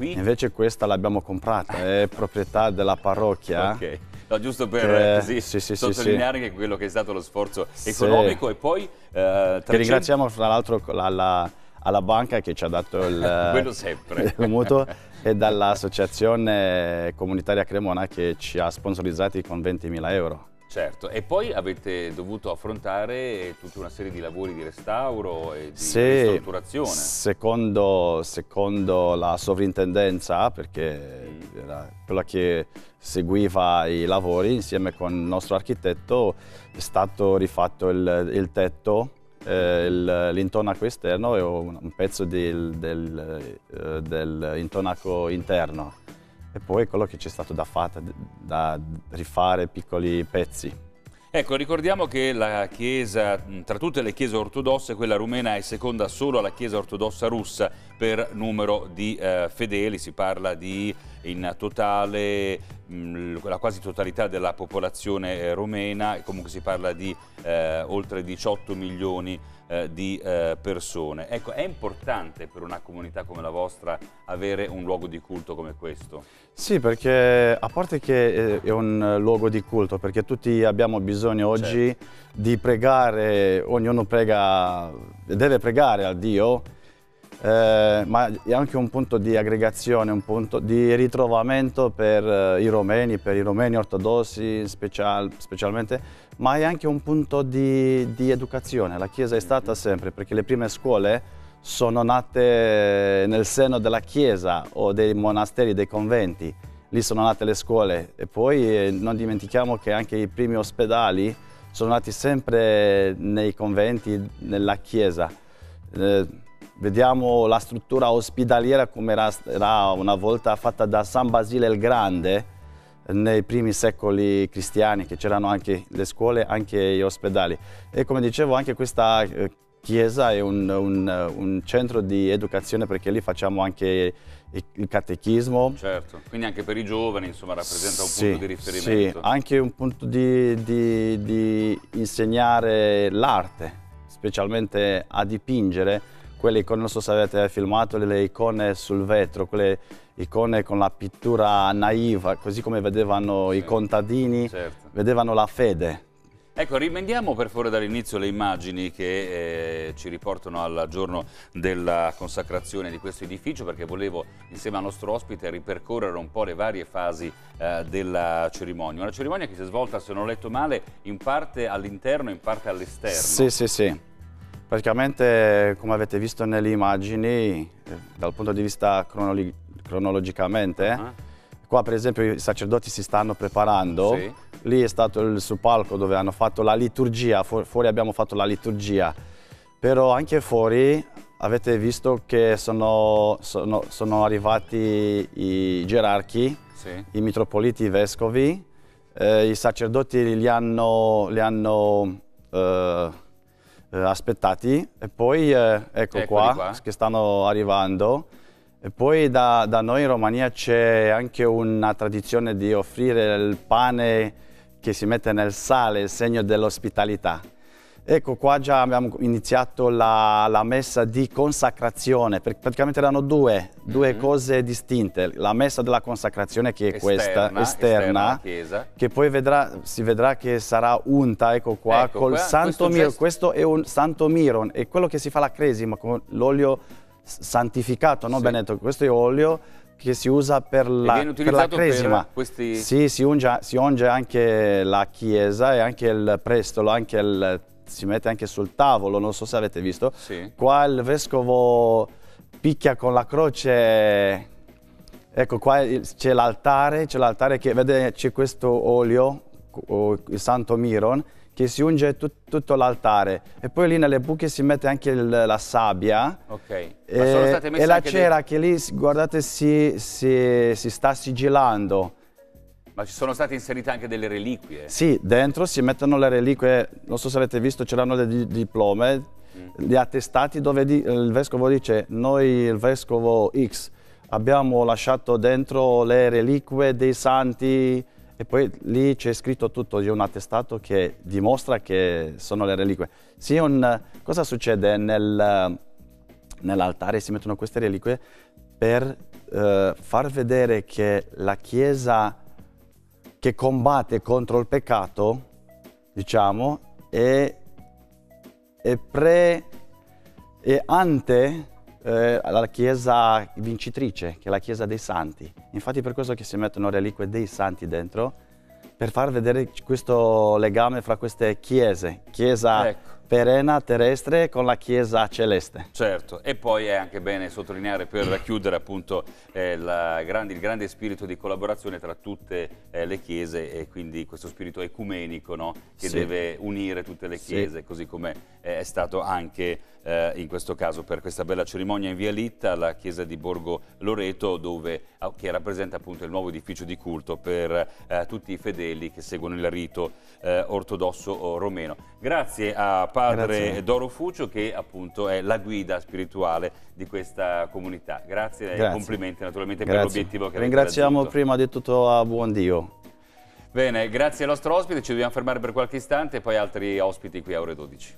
qui? Invece questa l'abbiamo comprata, è proprietà della parrocchia. Ok. No, giusto per così sì, sottolineare che quello che è stato lo sforzo economico e poi 300... Che ringraziamo fra l'altro alla banca che ci ha dato quello sempre. il mutuo e dall'associazione comunitaria Cremona che ci ha sponsorizzati con 20.000 euro. Certo, e poi avete dovuto affrontare tutta una serie di lavori di restauro e di ristrutturazione. Secondo la sovrintendenza, perché era quella che seguiva i lavori, insieme con il nostro architetto è stato rifatto il tetto, l'intonaco esterno e un pezzo dell'intonaco interno. E poi quello che c'è stato da rifare piccoli pezzi. Ecco, ricordiamo che la chiesa, tra tutte le chiese ortodosse, quella rumena è seconda solo alla chiesa ortodossa russa per numero di fedeli. Si parla di, in totale, la quasi totalità della popolazione rumena, e comunque si parla di oltre 18 milioni di persone. Ecco, è importante per una comunità come la vostra avere un luogo di culto come questo? Sì, perché a parte che è un luogo di culto, perché tutti abbiamo bisogno oggi di pregare, ognuno deve pregare a Dio, ma è anche un punto di aggregazione, un punto di ritrovamento per i romeni ortodossi specialmente, ma è anche un punto di educazione. La Chiesa è stata sempre, perché le prime scuole sono nate nel seno della Chiesa o dei monasteri, dei conventi. Lì sono nate le scuole e poi non dimentichiamo che anche i primi ospedali sono nati sempre nei conventi, nella Chiesa. Vediamo la struttura ospedaliera come era una volta fatta da San Basile il Grande nei primi secoli cristiani, che c'erano anche le scuole, anche gli ospedali. E come dicevo, anche questa chiesa è un centro di educazione, perché lì facciamo anche il catechismo. Certo, quindi anche per i giovani, insomma, rappresenta un punto di riferimento. Sì, anche un punto di insegnare l'arte, specialmente a dipingere. Quelle icone, non so se avete filmato, le icone sul vetro, quelle icone con la pittura naiva, così come vedevano i contadini, vedevano la fede. Ecco, rimandiamo per favore dall'inizio le immagini che ci riportano al giorno della consacrazione di questo edificio, perché volevo, insieme al nostro ospite, ripercorrere un po' le varie fasi della cerimonia. Una cerimonia che si è svolta, se non ho letto male, in parte all'interno e in parte all'esterno. Sì. Praticamente, come avete visto nelle immagini, dal punto di vista cronologicamente, qua per esempio i sacerdoti si stanno preparando, lì è stato il subpalco dove hanno fatto la liturgia, fuori abbiamo fatto la liturgia, però anche fuori avete visto che sono arrivati i gerarchi, i mitropoliti, i vescovi, i sacerdoti li hanno aspettati e poi ecco qua che stanno arrivando. E poi da noi in Romania c'è anche una tradizione di offrire il pane che si mette nel sale, il segno dell'ospitalità. Ecco qua già abbiamo iniziato la messa di consacrazione, perché praticamente erano due cose distinte. La messa della consacrazione, che è questa, esterna, che poi si vedrà che sarà unta, ecco qua, col Santo Miron. Questo è un Santo Miron, è quello che si fa la cresima con l'olio santificato, no Benedetto? Questo è olio che si usa per la cresima. Sì, si unge anche la chiesa e anche il prestolo, si mette anche sul tavolo, non so se avete visto. Qua il vescovo picchia con la croce, ecco qua c'è l'altare che vede, c'è questo olio, il Santo Miron, che si unge tutto l'altare, e poi lì nelle buche si mette anche la sabbia e la cera che lì, guardate, si sta sigillando. Ma ci sono state inserite anche delle reliquie? Sì, dentro si mettono le reliquie, non so se avete visto, c'erano dei diplome, gli attestati dove il vescovo dice: noi, il vescovo X, abbiamo lasciato dentro le reliquie dei santi, e poi lì c'è scritto tutto, c'è un attestato che dimostra che sono le reliquie. Sì, cosa succede nell'altare? Si mettono queste reliquie per far vedere che la Chiesa che combatte contro il peccato, diciamo, è ante la Chiesa vincitrice, che è la Chiesa dei Santi. Infatti per questo che si mettono reliquie dei Santi dentro, per far vedere questo legame fra queste chiese, Chiesa terrena, terrestre, con la Chiesa celeste. Certo, e poi è anche bene sottolineare, per chiudere appunto, il grande spirito di collaborazione tra tutte le chiese, e quindi questo spirito ecumenico, no? Che deve unire tutte le chiese, così come è stato anche in questo caso per questa bella cerimonia in Via Litta, la chiesa di Borgo Loreto, che rappresenta appunto il nuovo edificio di culto per tutti i fedeli che seguono il rito ortodosso romeno. Grazie a padre Doro Fuccio, che appunto è la guida spirituale di questa comunità. Grazie e complimenti naturalmente per l'obiettivo che avete Ringraziamo raggiunto. prima di tutto a buon Dio. Bene, grazie al nostro ospite, ci dobbiamo fermare per qualche istante e poi altri ospiti qui a Ore 12.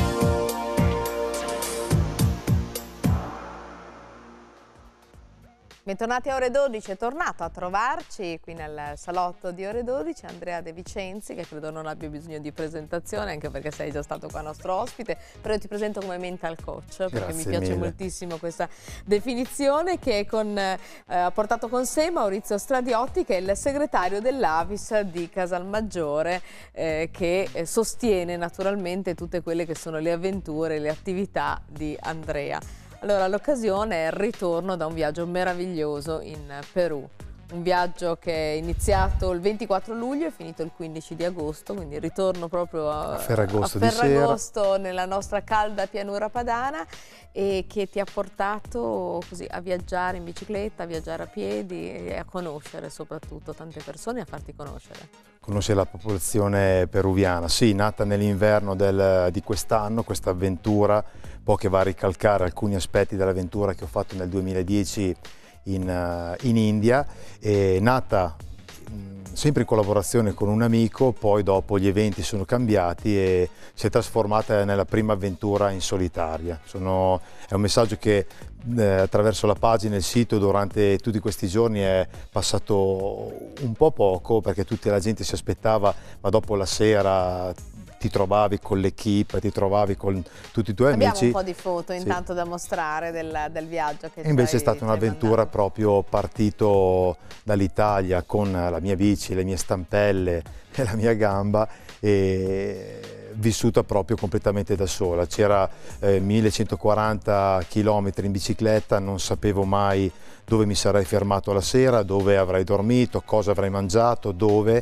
Bentornati a Ore 12, è tornato a trovarci qui nel salotto di Ore 12 Andrea De Vicenzi, che credo non abbia bisogno di presentazione, anche perché sei già stato qua nostro ospite, però io ti presento come mental coach, perché Grazie mi piace mille. Moltissimo questa definizione, che ha portato con sé Maurizio Stradiotti, che è il segretario dell'Avis di Casalmaggiore, che sostiene naturalmente tutte quelle che sono le avventure, le attività di Andrea. Allora, l'occasione è il ritorno da un viaggio meraviglioso in Perù, un viaggio che è iniziato il 24 luglio e finito il 15 di agosto, quindi ritorno proprio a Ferragosto nella nostra calda pianura padana, e che ti ha portato così a viaggiare in bicicletta, a viaggiare a piedi e a conoscere soprattutto tante persone e a farti conoscere. Conoscere la popolazione peruviana, sì, nata nell'inverno di quest'anno, questa avventura, poi che va a ricalcare alcuni aspetti dell'avventura che ho fatto nel 2010 in India, è nata sempre in collaborazione con un amico, poi dopo gli eventi sono cambiati e si è trasformata nella prima avventura in solitaria. È un messaggio che attraverso la pagina e il sito durante tutti questi giorni è passato un po' poco, perché tutta la gente si aspettava, ma dopo la sera ti trovavi con l'equipe, ti trovavi con tutti i tuoi amici. Abbiamo un po' di foto intanto da mostrare del viaggio che invece è stata un'avventura proprio partito dall'Italia con la mia bici, le mie stampelle e la mia gamba, e vissuta proprio completamente da sola. C'era 1140 km in bicicletta, non sapevo mai dove mi sarei fermato la sera, dove avrei dormito, cosa avrei mangiato, dove.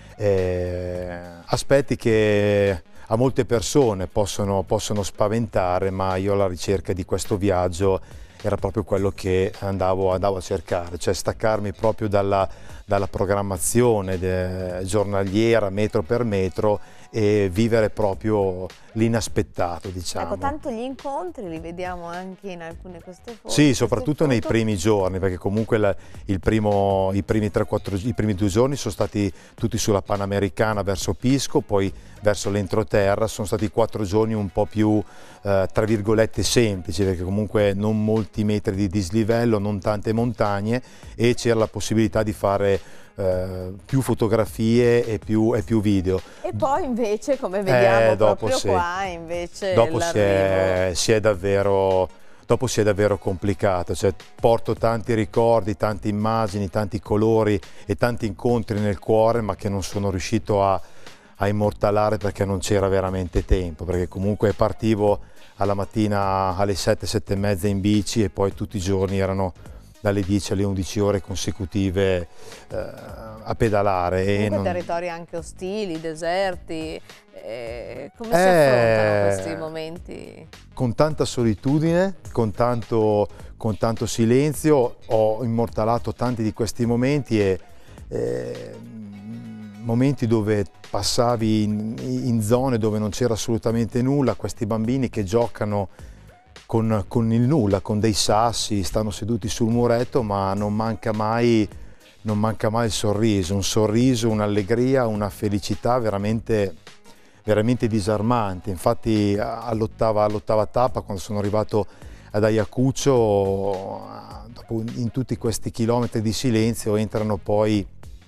Aspetti che a molte persone possono spaventare, ma io alla ricerca di questo viaggio era proprio quello che andavo a cercare, cioè staccarmi proprio dalla programmazione giornaliera, metro per metro, e vivere proprio l'inaspettato, diciamo. Ecco, tanto gli incontri li vediamo anche in alcune queste foto. Sì, soprattutto nei primi giorni, perché comunque i primi 2 giorni sono stati tutti sulla Panamericana verso Pisco, poi verso l'entroterra. Sono stati 4 giorni un po' più, tra virgolette, semplici, perché comunque non molti metri di dislivello, non tante montagne, e c'era la possibilità di fare più fotografie e più video. E poi invece, come vediamo proprio qua, invece dopo si è davvero complicato, cioè porto tanti ricordi, tante immagini, tanti colori e tanti incontri nel cuore, ma che non sono riuscito a immortalare perché non c'era veramente tempo, perché comunque partivo alla mattina alle 7, 7 e mezza in bici, e poi tutti i giorni erano dalle 10 alle 11 ore consecutive a pedalare. Comunque territori anche ostili, deserti, come si affrontano questi momenti? Con tanta solitudine, con tanto silenzio. Ho immortalato tanti di questi momenti, e momenti dove passavi in zone dove non c'era assolutamente nulla, questi bambini che giocano con il nulla, con dei sassi, stanno seduti sul muretto, ma non manca mai il sorriso, un sorriso, un'allegria, una felicità veramente disarmante. Infatti all'ottava tappa, quando sono arrivato ad Ayacucho, dopo in tutti questi chilometri di silenzio entrano poi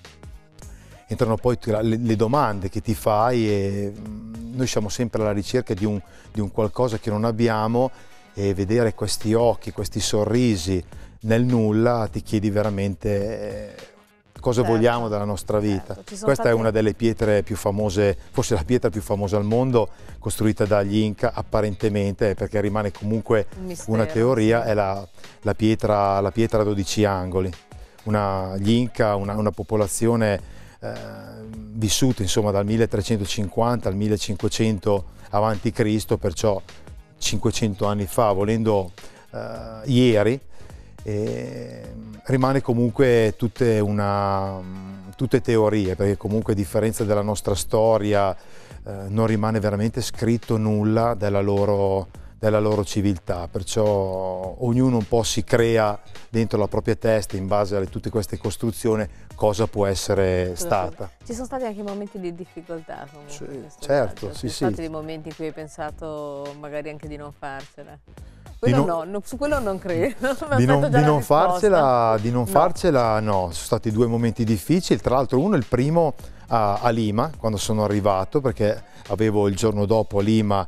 le domande che ti fai, e noi siamo sempre alla ricerca di un qualcosa che non abbiamo, e vedere questi occhi, questi sorrisi nel nulla, ti chiedi veramente cosa vogliamo dalla nostra vita. Questa è una delle pietre più famose, forse la pietra più famosa al mondo, costruita dagli Inca apparentemente, perché rimane comunque una teoria, è la pietra a 12 angoli. Gli Inca, una popolazione vissuta insomma dal 1350 al 1500 avanti Cristo, perciò 500 anni fa, volendo ieri, rimane comunque tutte teorie, perché comunque a differenza della nostra storia non rimane veramente scritto nulla della loro civiltà, perciò ognuno un po' si crea dentro la propria testa, in base a tutte queste costruzioni, cosa può essere stata. Ci sono stati anche momenti di difficoltà comunque. Sì, certo, sì, ci sono stati dei momenti in cui hai pensato magari anche di non farcela. Su quello non credo. Di non farcela no, sono stati 2 momenti difficili, tra l'altro uno il primo a Lima, quando sono arrivato, perché avevo il giorno dopo a Lima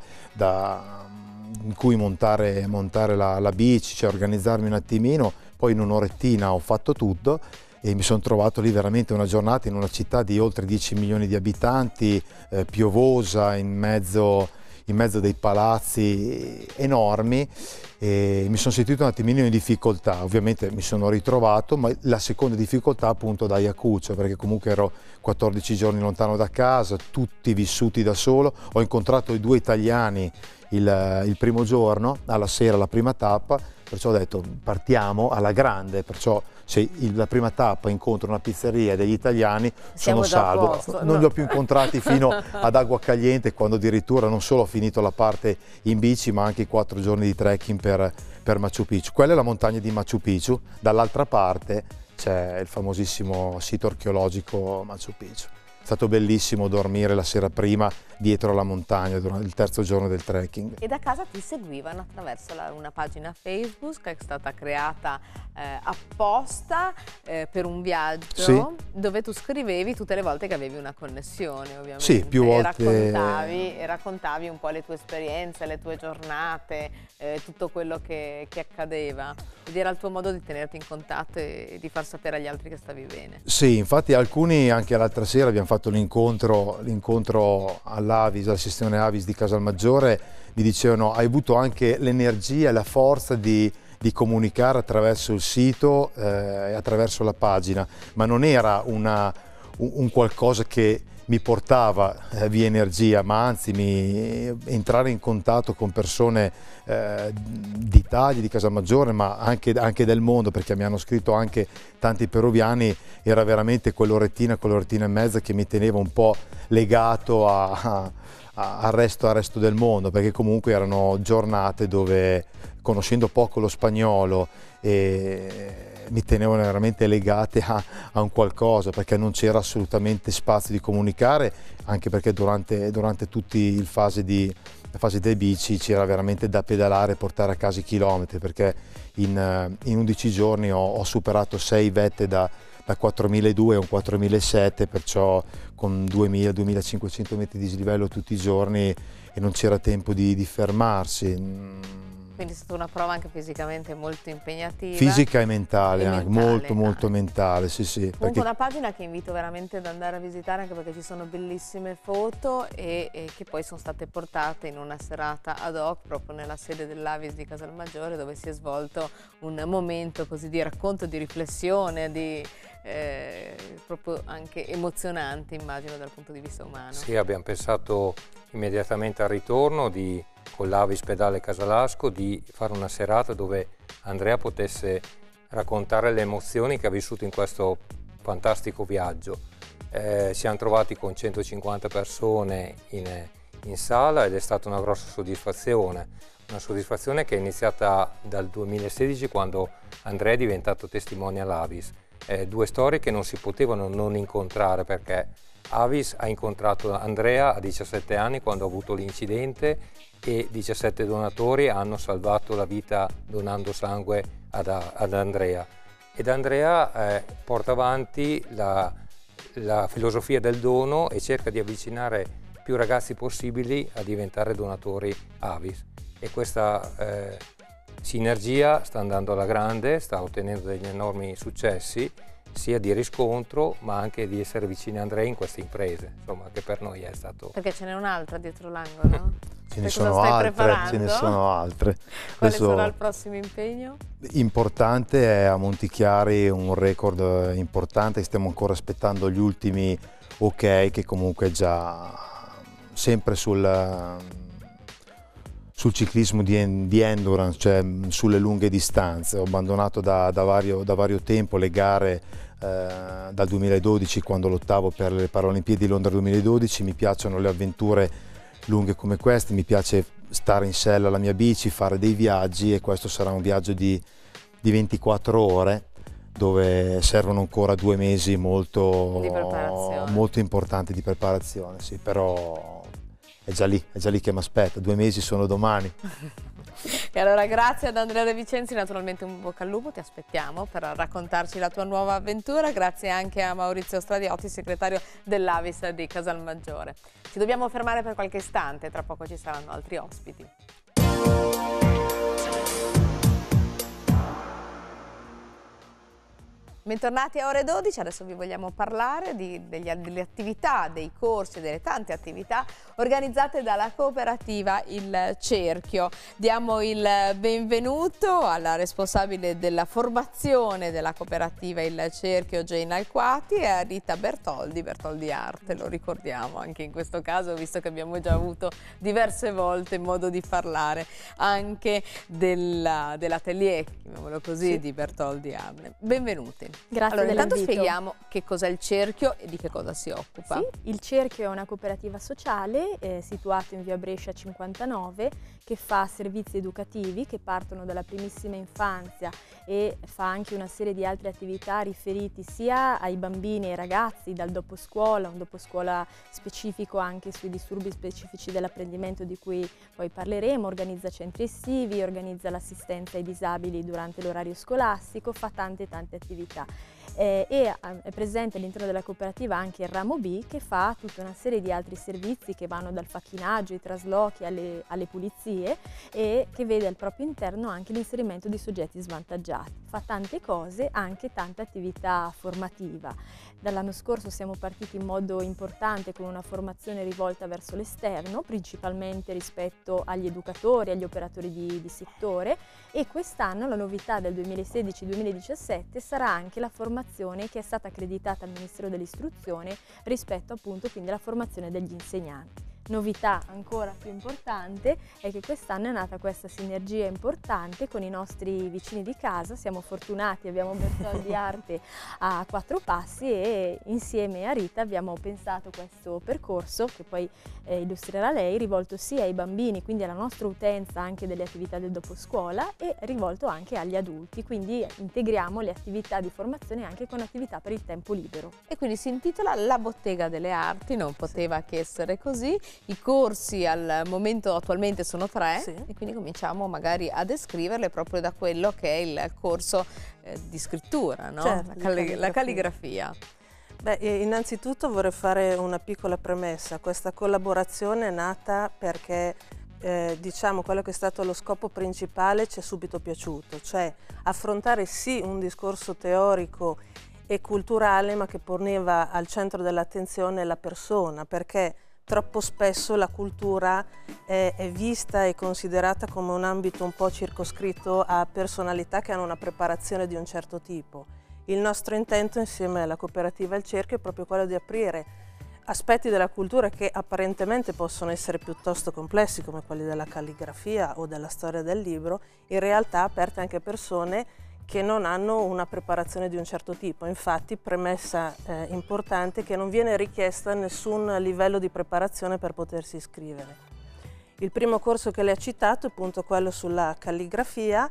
in cui montare la bici, cioè organizzarmi un attimino, poi in un'orettina ho fatto tutto e mi sono trovato lì veramente una giornata in una città di oltre 10 milioni di abitanti, piovosa, in mezzo dei palazzi enormi, e mi sono sentito un attimino in difficoltà. Ovviamente mi sono ritrovato, ma la seconda difficoltà appunto da Ayacucho, perché comunque ero 14 giorni lontano da casa, tutti vissuti da solo. Ho incontrato i 2 italiani il primo giorno, alla sera, la prima tappa, perciò ho detto partiamo alla grande, perciò se la prima tappa incontro una pizzeria degli italiani sono salvo. Non li ho più incontrati fino ad Agua Caliente, quando addirittura non solo ho finito la parte in bici, ma anche i 4 giorni di trekking per Machu Picchu. Quella è la montagna di Machu Picchu, dall'altra parte c'è il famosissimo sito archeologico Machu Picchu. È stato bellissimo dormire la sera prima dietro la montagna durante il 3° giorno del trekking. E da casa ti seguivano attraverso una pagina Facebook che è stata creata apposta per un viaggio, sì, dove tu scrivevi tutte le volte che avevi una connessione, ovviamente. Sì, più volte. E raccontavi un po' le tue esperienze, le tue giornate, tutto quello che accadeva. Ed era il tuo modo di tenerti in contatto e di far sapere agli altri che stavi bene. Sì, infatti alcuni, anche l'altra sera abbiamo fatto l'incontro all'Avis, al sezione Avis di Casalmaggiore, mi dicevano hai avuto anche l'energia e la forza di comunicare attraverso il sito e attraverso la pagina, ma non era un qualcosa che mi portava via energia, ma anzi entrare in contatto con persone d'Italia, di Casalmaggiore, ma anche del mondo, perché mi hanno scritto anche tanti peruviani, era veramente quell'orettina e mezza che mi teneva un po' legato al resto del mondo, perché comunque erano giornate dove, conoscendo poco lo spagnolo, mi tenevano veramente legate a un qualcosa, perché non c'era assolutamente spazio di comunicare, anche perché durante tutta la fase dei bici c'era veramente da pedalare e portare a casa i chilometri, perché in 11 giorni ho superato 6 vette da 4.200 a un 4.700, perciò con 2.000-2.500 metri di dislivello tutti i giorni, e non c'era tempo di fermarsi. Quindi è stata una prova anche fisicamente molto impegnativa. Fisica e mentale, anche, molto mentale, sì. Comunque perché... una pagina che invito veramente ad andare a visitare, anche perché ci sono bellissime foto e che poi sono state portate in una serata ad hoc proprio nella sede dell'Avis di Casalmaggiore, dove si è svolto un momento così di racconto, di riflessione, proprio anche emozionante, immagino, dal punto di vista umano. Sì, abbiamo pensato immediatamente al ritorno con l'Avis Pedale Casalasco di fare una serata dove Andrea potesse raccontare le emozioni che ha vissuto in questo fantastico viaggio. Siamo trovati con 150 persone in sala ed è stata una grossa soddisfazione. Una soddisfazione che è iniziata dal 2016, quando Andrea è diventato testimone all'Avis. 2 storie che non si potevano non incontrare, perché Avis ha incontrato Andrea a 17 anni quando ha avuto l'incidente e 17 donatori hanno salvato la vita donando sangue ad Andrea. Ed Andrea porta avanti la filosofia del dono e cerca di avvicinare più ragazzi possibili a diventare donatori Avis. E questa sinergia sta andando alla grande, sta ottenendo degli enormi successi, sia di riscontro ma anche di essere vicini a Andrea in queste imprese, insomma, che per noi è stato... Perché ce n'è un'altra dietro l'angolo? Ce ne sono altre. Quale sarà il prossimo impegno? Importante è a Montichiari un record importante, stiamo ancora aspettando gli ultimi ok, che comunque già sempre sul ciclismo di endurance, cioè sulle lunghe distanze. Ho abbandonato da vario tempo le gare dal 2012, quando lottavo per le Paralimpiadi di Londra 2012. Mi piacciono le avventure lunghe come queste, mi piace stare in sella alla mia bici, fare dei viaggi, e questo sarà un viaggio di 24 ore dove servono ancora 2 mesi molto importanti di preparazione, sì, però è già lì che mi aspetta, 2 mesi sono domani. E allora grazie ad Andrea De Vicenzi, naturalmente un bocca al lupo, ti aspettiamo per raccontarci la tua nuova avventura. Grazie anche a Maurizio Stradiotti, segretario dell'Avis di Casalmaggiore. Ci dobbiamo fermare per qualche istante, tra poco ci saranno altri ospiti. Bentornati a Ore 12, adesso vi vogliamo parlare delle attività, dei corsi, delle tante attività organizzate dalla cooperativa Il Cerchio. Diamo il benvenuto alla responsabile della formazione della cooperativa Il Cerchio, Jane Alquati, e a Rita Bertoldi Arte, lo ricordiamo anche in questo caso, visto che abbiamo già avuto diverse volte modo di parlare anche dell'atelier, chiamiamolo così, sì, di Bertoldi Arte. Benvenuti. Grazie allora, intanto dell'invito. spieghiamo che cos'è il Cerchio e di che cosa si occupa. Sì, il Cerchio è una cooperativa sociale situato in via Brescia 59, che fa servizi educativi che partono dalla primissima infanzia e fa anche una serie di altre attività riferiti sia ai bambini e ai ragazzi, dal doposcuola, un doposcuola specifico anche sui disturbi specifici dell'apprendimento di cui poi parleremo, organizza centri estivi, organizza l'assistenza ai disabili durante l'orario scolastico, fa tante attività. E è presente all'interno della cooperativa anche il ramo B, che fa tutta una serie di altri servizi che vanno dal facchinaggio, ai traslochi, alle pulizie, e che vede al proprio interno anche l'inserimento di soggetti svantaggiati. Fa tante cose, anche tanta attività formativa. Dall'anno scorso siamo partiti in modo importante con una formazione rivolta verso l'esterno, principalmente rispetto agli educatori, agli operatori di settore, e quest'anno la novità del 2016-2017 sarà anche la formazione che è stata accreditata al Ministero dell'Istruzione rispetto appunto quindi alla formazione degli insegnanti. Novità ancora più importante è che quest'anno è nata questa sinergia importante con i nostri vicini di casa. Siamo fortunati, abbiamo Bertoldi Arte a 4 passi e insieme a Rita abbiamo pensato questo percorso, che poi illustrerà lei, rivolto sia ai bambini, quindi alla nostra utenza anche delle attività del doposcuola, e rivolto anche agli adulti, quindi integriamo le attività di formazione anche con attività per il tempo libero. E quindi si intitola La Bottega delle Arti, non poteva che essere così. I corsi al momento attualmente sono 3, sì, e quindi cominciamo magari a descriverle proprio da quello che è il corso di scrittura, no? Certo, la calligrafia. Beh, innanzitutto vorrei fare una piccola premessa. Questa collaborazione è nata perché diciamo quello che è stato lo scopo principale ci è subito piaciuto, cioè affrontare sì un discorso teorico e culturale, ma che poneva al centro dell'attenzione la persona, perché troppo spesso la cultura è vista e considerata come un ambito un po' circoscritto a personalità che hanno una preparazione di un certo tipo. Il nostro intento insieme alla cooperativa Il Cerchio è proprio quello di aprire aspetti della cultura che apparentemente possono essere piuttosto complessi, come quelli della calligrafia o della storia del libro, in realtà aperte anche a persone che non hanno una preparazione di un certo tipo. Infatti, premessa importante, che non viene richiesta nessun livello di preparazione per potersi iscrivere. Il primo corso che lei ha citato è appunto quello sulla calligrafia.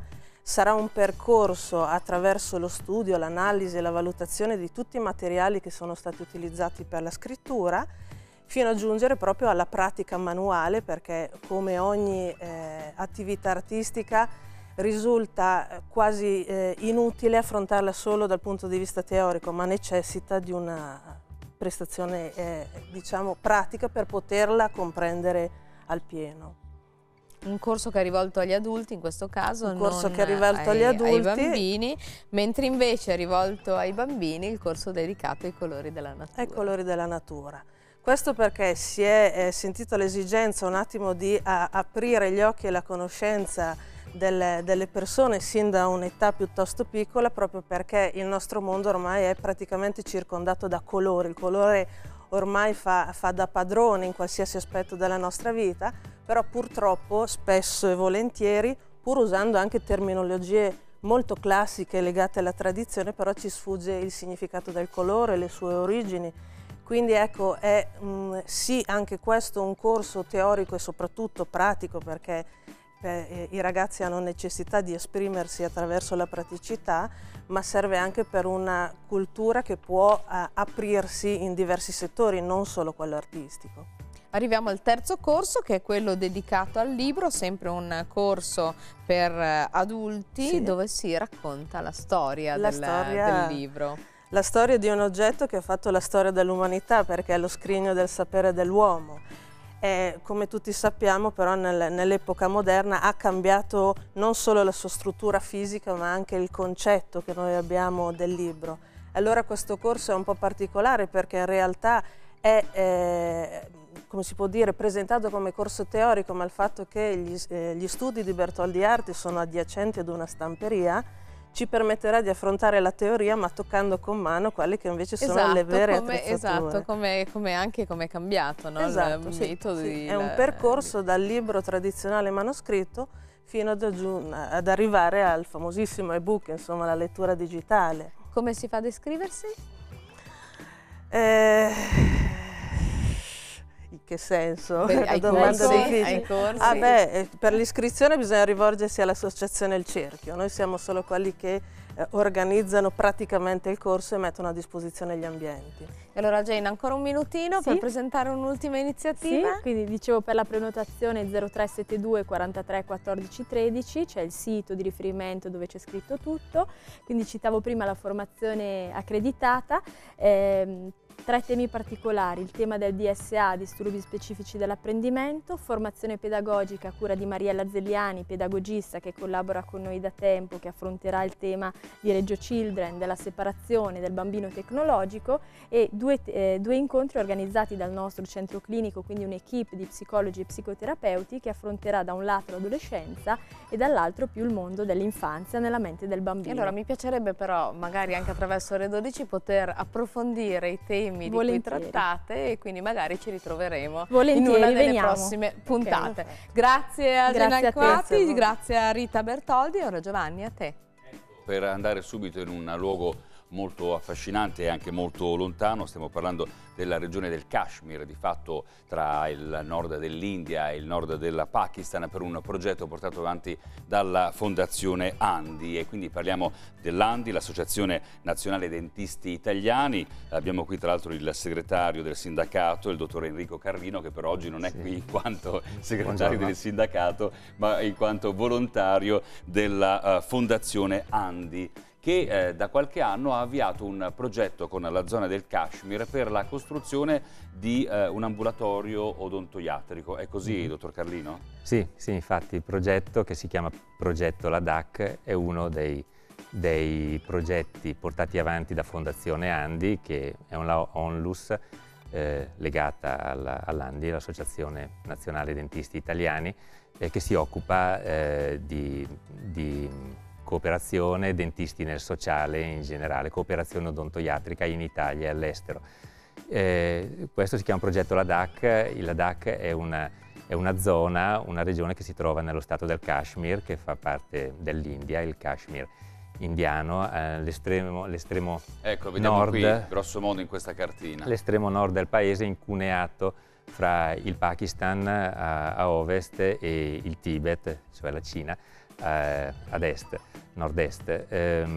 sarà un percorso attraverso lo studio, l'analisi e la valutazione di tutti i materiali che sono stati utilizzati per la scrittura, fino a giungere proprio alla pratica manuale, perché come ogni attività artistica risulta quasi inutile affrontarla solo dal punto di vista teorico, ma necessita di una prestazione diciamo pratica per poterla comprendere al pieno. Un corso che è rivolto agli adulti, in questo caso, un corso non che è rivolto agli adulti, ai bambini, mentre invece è rivolto ai bambini il corso dedicato ai colori della natura. Ai colori della natura. Questo perché si è sentito l'esigenza un attimo di aprire gli occhi e la conoscenza delle persone sin da un'età piuttosto piccola, proprio perché il nostro mondo ormai è praticamente circondato da colori. Il colore ormai fa da padrone in qualsiasi aspetto della nostra vita, però purtroppo spesso e volentieri, pur usando anche terminologie molto classiche legate alla tradizione, però ci sfugge il significato del colore, le sue origini. Quindi ecco, è sì anche questo un corso teorico e soprattutto pratico, perché i ragazzi hanno necessità di esprimersi attraverso la praticità, ma serve anche per una cultura che può aprirsi in diversi settori, non solo quello artistico. Arriviamo al terzo corso, che è quello dedicato al libro, sempre un corso per adulti, sì, dove si racconta la storia del libro. La storia di un oggetto che ha fatto la storia dell'umanità, perché è lo scrigno del sapere dell'uomo. Come tutti sappiamo, però nell'epoca moderna ha cambiato non solo la sua struttura fisica, ma anche il concetto che noi abbiamo del libro. Allora questo corso è un po' particolare, perché in realtà è come si può dire, presentato come corso teorico, ma il fatto che gli studi di Bertoldi Arti sono adiacenti ad una stamperia ci permetterà di affrontare la teoria, ma toccando con mano quelle che invece sono le vere attrezzature. Esatto, come è cambiato, no? Esatto, il sì, metodo sì. È un percorso dal libro tradizionale manoscritto fino ad arrivare al famosissimo ebook, insomma la lettura digitale. Come si fa ad iscriversi? In che senso? Ai corsi? Per l'iscrizione bisogna rivolgersi all'associazione Il Cerchio. Noi siamo solo quelli che organizzano praticamente il corso e mettono a disposizione gli ambienti. E allora Jane, ancora un minutino per presentare un'ultima iniziativa? Sì, quindi dicevo, per la prenotazione 0372 43 14 13, c'è il sito di riferimento dove c'è scritto tutto, quindi citavo prima la formazione accreditata. 3 temi particolari: il tema del DSA, disturbi specifici dell'apprendimento, formazione pedagogica a cura di Mariella Zelliani, pedagogista che collabora con noi da tempo, che affronterà il tema di Reggio Children, della separazione del bambino tecnologico, e due incontri organizzati dal nostro centro clinico, quindi un'equipe di psicologi e psicoterapeuti che affronterà da un lato l'adolescenza e dall'altro più il mondo dell'infanzia nella mente del bambino. E allora mi piacerebbe però, magari anche attraverso Ore 12, poter approfondire i temi di cui trattate, e quindi magari ci ritroveremo in una delle prossime puntate. Okay. Grazie a Jane Alquati, grazie a Rita Bertoldi, e ora Giovanni, a te. Per andare subito in un luogo molto affascinante e anche molto lontano, stiamo parlando della regione del Kashmir, di fatto tra il nord dell'India e il nord del Pakistan, per un progetto portato avanti dalla Fondazione ANDI, e quindi parliamo dell'ANDI, l'Associazione Nazionale Dentisti Italiani. Abbiamo qui tra l'altro il segretario del sindacato, il dottor Enrico Carrino, che per oggi non è qui in quanto segretario del sindacato, ma in quanto volontario della Fondazione ANDI, che da qualche anno ha avviato un progetto con la zona del Kashmir per la costruzione di un ambulatorio odontoiatrico. È così, dottor Carlino? Sì, infatti il progetto, che si chiama Progetto LADAC, è uno dei progetti portati avanti da Fondazione ANDI, che è una ONLUS legata all'ANDI, l'Associazione Nazionale Dentisti Italiani, che si occupa di cooperazione, dentisti nel sociale in generale, cooperazione odontoiatrica in Italia e all'estero. Questo si chiama progetto LADAC. Il LADAC è una zona, una regione che si trova nello stato del Kashmir, che fa parte dell'India, il Kashmir indiano, l'estremo ecco, vediamo nord, qui, grosso modo in questa cartina, l'estremo nord del paese, incuneato fra il Pakistan a ovest e il Tibet, cioè la Cina, ad est, nord-est.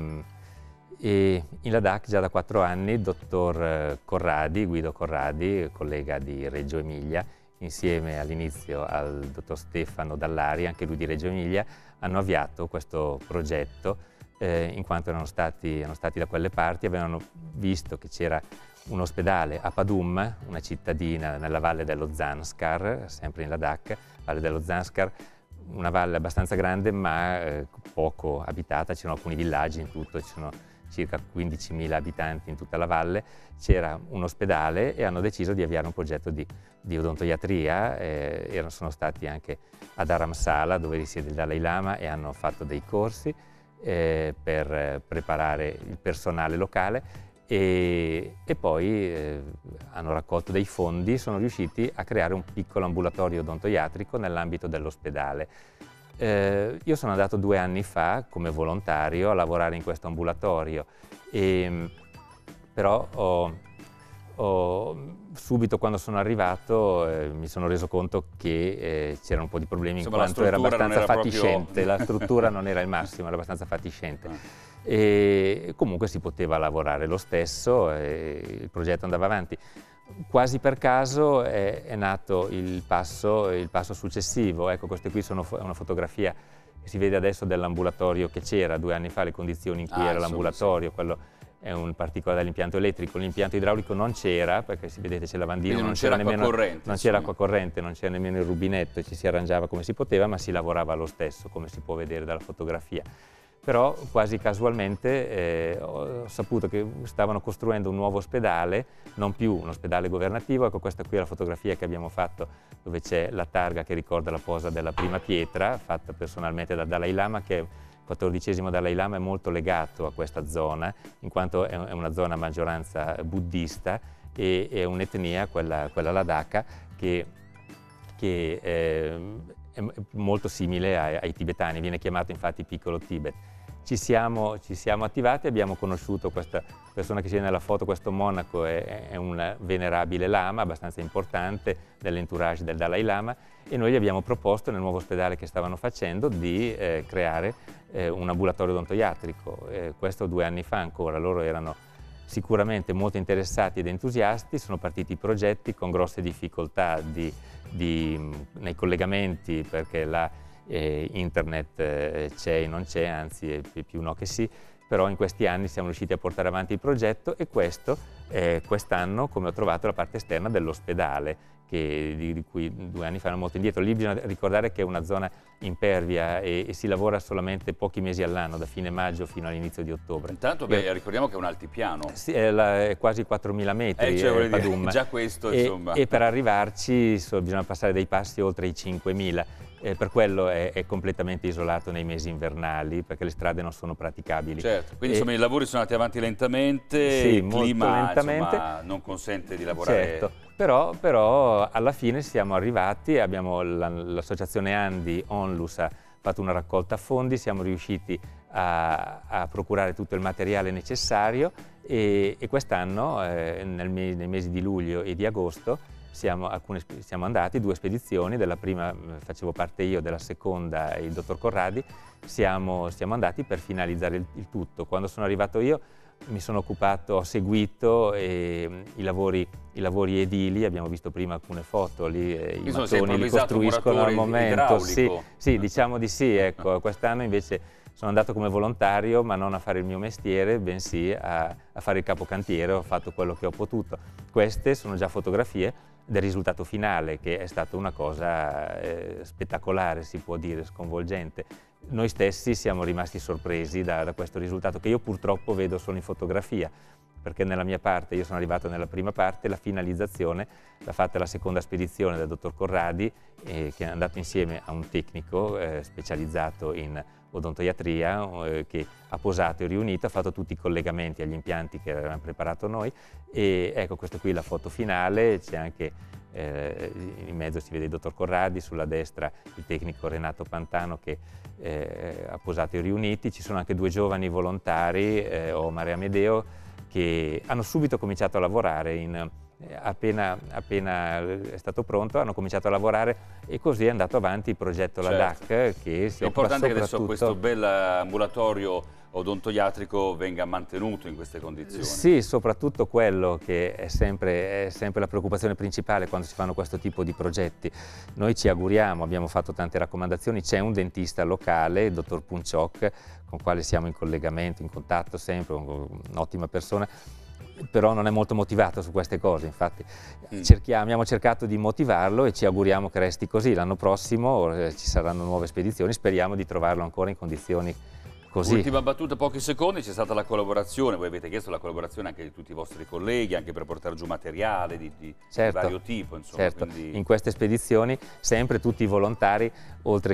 E in LADAC già da 4 anni il dottor Guido Corradi, collega di Reggio Emilia, insieme all'inizio al dottor Stefano Dallari, anche lui di Reggio Emilia, hanno avviato questo progetto in quanto erano stati da quelle parti, avevano visto che c'era un ospedale a Padum, una cittadina nella valle dello Zanskar, sempre in LADAC, valle dello Zanskar, una valle abbastanza grande ma poco abitata, c'erano alcuni villaggi in tutto, ci sono circa 15.000 abitanti in tutta la valle, c'era un ospedale e hanno deciso di avviare un progetto di odontoiatria, sono stati anche a Dharamsala dove risiede il Dalai Lama e hanno fatto dei corsi per preparare il personale locale e poi hanno raccolto dei fondi, sono riusciti a creare un piccolo ambulatorio odontoiatrico nell'ambito dell'ospedale. Io sono andato 2 anni fa come volontario a lavorare in questo ambulatorio, però subito quando sono arrivato mi sono reso conto che c'era un po' di problemi, in quanto era abbastanza fatiscente, la struttura non era il massimo, era abbastanza fatiscente. E comunque si poteva lavorare lo stesso e il progetto andava avanti. Quasi per caso è nato il passo successivo. Ecco, queste qui sono una fotografia che si vede adesso dell'ambulatorio che c'era 2 anni fa, le condizioni in cui era l'ambulatorio. Quello è un particolare dell'impianto elettrico, l'impianto idraulico non c'era, perché si vedete c'è il lavandino, non c'era acqua corrente, non c'era nemmeno il rubinetto, ci si arrangiava come si poteva, ma si lavorava lo stesso, come si può vedere dalla fotografia. Però quasi casualmente ho saputo che stavano costruendo un nuovo ospedale, non più un ospedale governativo. Ecco, questa qui è la fotografia che abbiamo fatto dove c'è la targa che ricorda la posa della prima pietra, fatta personalmente dal Dalai Lama, che il 14° Dalai Lama è molto legato a questa zona, in quanto è una zona a maggioranza buddista e è un'etnia, quella Ladakha, che è molto simile ai tibetani, viene chiamato infatti Piccolo Tibet. Ci siamo attivati, abbiamo conosciuto questa persona che si vede nella foto, questo monaco è un venerabile lama, abbastanza importante dell'entourage del Dalai Lama, e noi gli abbiamo proposto nel nuovo ospedale che stavano facendo di creare un ambulatorio odontoiatrico. Questo 2 anni fa ancora, loro erano sicuramente molto interessati ed entusiasti, sono partiti i progetti con grosse difficoltà nei collegamenti, perché internet c'è e non c'è, anzi è più no che sì, però in questi anni siamo riusciti a portare avanti il progetto e quest'anno, come ho trovato, la parte esterna dell'ospedale, di cui 2 anni fa erano molto indietro. Lì bisogna ricordare che è una zona impervia e si lavora solamente pochi mesi all'anno, da fine maggio fino all'inizio di ottobre. Intanto ricordiamo che è un altipiano. Sì, è quasi 4.000 metri, Padum. Già questo, insomma. E per arrivarci bisogna passare dei passi oltre i 5.000. Per quello è completamente isolato nei mesi invernali, perché le strade non sono praticabili. Certo, quindi insomma i lavori sono andati avanti lentamente, sì, il clima lentamente, non consente di lavorare. Certo, però alla fine siamo arrivati, l'associazione Andi Onlus ha fatto una raccolta fondi, siamo riusciti a procurare tutto il materiale necessario e quest'anno, nei mesi di luglio e di agosto, siamo andati 2 spedizioni, della prima facevo parte io, della seconda il dottor Corradi, siamo andati per finalizzare il tutto. Quando sono arrivato io mi sono occupato, ho seguito i lavori edili, abbiamo visto prima alcune foto, lì i mattoni li costruiscono al momento. Sì, diciamo di sì, ecco. Quest'anno invece sono andato come volontario, ma non a fare il mio mestiere, bensì a fare il capocantiere, ho fatto quello che ho potuto. Queste sono già fotografie del risultato finale, che è stata una cosa spettacolare, si può dire, sconvolgente. Noi stessi siamo rimasti sorpresi da questo risultato, che io purtroppo vedo solo in fotografia, perché nella mia parte, io sono arrivato nella prima parte, la finalizzazione l'ha fatta la seconda spedizione del dottor Corradi, che è andato insieme a un tecnico specializzato in odontoiatria, che ha posato e riunito, ha fatto tutti i collegamenti agli impianti che avevamo preparato noi, e ecco, questa qui è la foto finale, c'è anche in mezzo si vede il dottor Corradi, sulla destra il tecnico Renato Pantano che ha posato e riuniti, ci sono anche 2 giovani volontari, Omar e Amedeo, che hanno subito cominciato a lavorare in appena è stato pronto hanno cominciato a lavorare e così è andato avanti il progetto La DAC, che si occupa soprattutto... È importante che adesso questo bel ambulatorio odontoiatrico venga mantenuto in queste condizioni. Sì, soprattutto quello che è sempre la preoccupazione principale quando si fanno questo tipo di progetti. Noi ci auguriamo, abbiamo fatto tante raccomandazioni, c'è un dentista locale, il dottor Punciok, con il quale siamo in collegamento, in contatto sempre, un'ottima persona, però non è molto motivato su queste cose, infatti abbiamo cercato di motivarlo e ci auguriamo che resti così. L'anno prossimo ci saranno nuove spedizioni, speriamo di trovarlo ancora in condizioni così. Ultima battuta, pochi secondi, c'è stata la collaborazione, voi avete chiesto la collaborazione anche di tutti i vostri colleghi, anche per portare giù materiale di vario tipo. Insomma, certo. Quindi... In queste spedizioni sempre tutti i volontari, oltre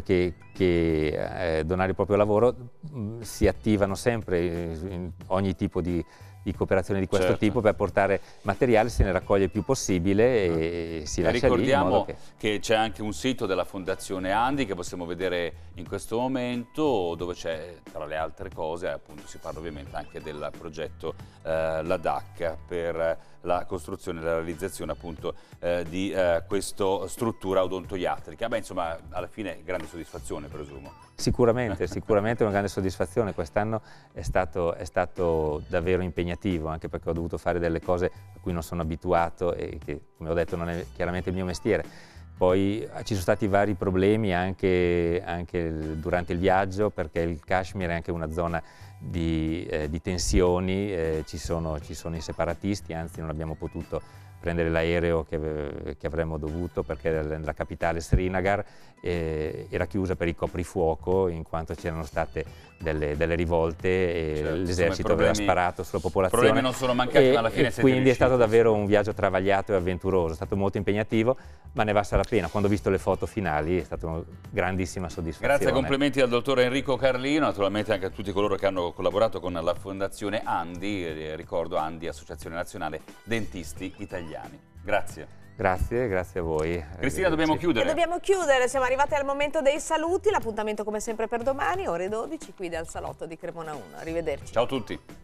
che donare il proprio lavoro, si attivano sempre in ogni tipo di cooperazione di questo tipo per portare materiale, se ne raccoglie il più possibile e si lascia lì. Ricordiamo che c'è anche un sito della Fondazione Andi che possiamo vedere in questo momento, dove c'è, tra le altre cose, appunto si parla ovviamente anche del progetto La DAC per la costruzione e la realizzazione appunto di questa struttura odontoiatrica. Beh, insomma, alla fine grande soddisfazione, presumo. Sicuramente, sicuramente una grande soddisfazione. Quest'anno è stato davvero impegnativo, anche perché ho dovuto fare delle cose a cui non sono abituato e che, come ho detto, non è chiaramente il mio mestiere. Poi ci sono stati vari problemi anche durante il viaggio, perché il Kashmir è anche una zona di tensioni, ci sono i separatisti, anzi non abbiamo potuto prendere l'aereo che avremmo dovuto, perché la capitale Srinagar era chiusa per il coprifuoco, in quanto c'erano state delle rivolte e l'esercito aveva sparato sulla popolazione. I problemi non sono mancati, ma alla fine siete quindi riusciti. È stato davvero un viaggio travagliato e avventuroso, è stato molto impegnativo, ma ne valsa la pena. Quando ho visto le foto finali è stata una grandissima soddisfazione. Grazie, complimenti al dottor Enrico Carlino, naturalmente anche a tutti coloro che hanno collaborato con la Fondazione Andi, ricordo Andi, Associazione Nazionale Dentisti Italiani. Grazie. Grazie a voi. Cristina, dobbiamo chiudere. Dobbiamo chiudere, siamo arrivati al momento dei saluti, l'appuntamento come sempre per domani, ore 12, qui dal salotto di Cremona 1. Arrivederci. Ciao a tutti.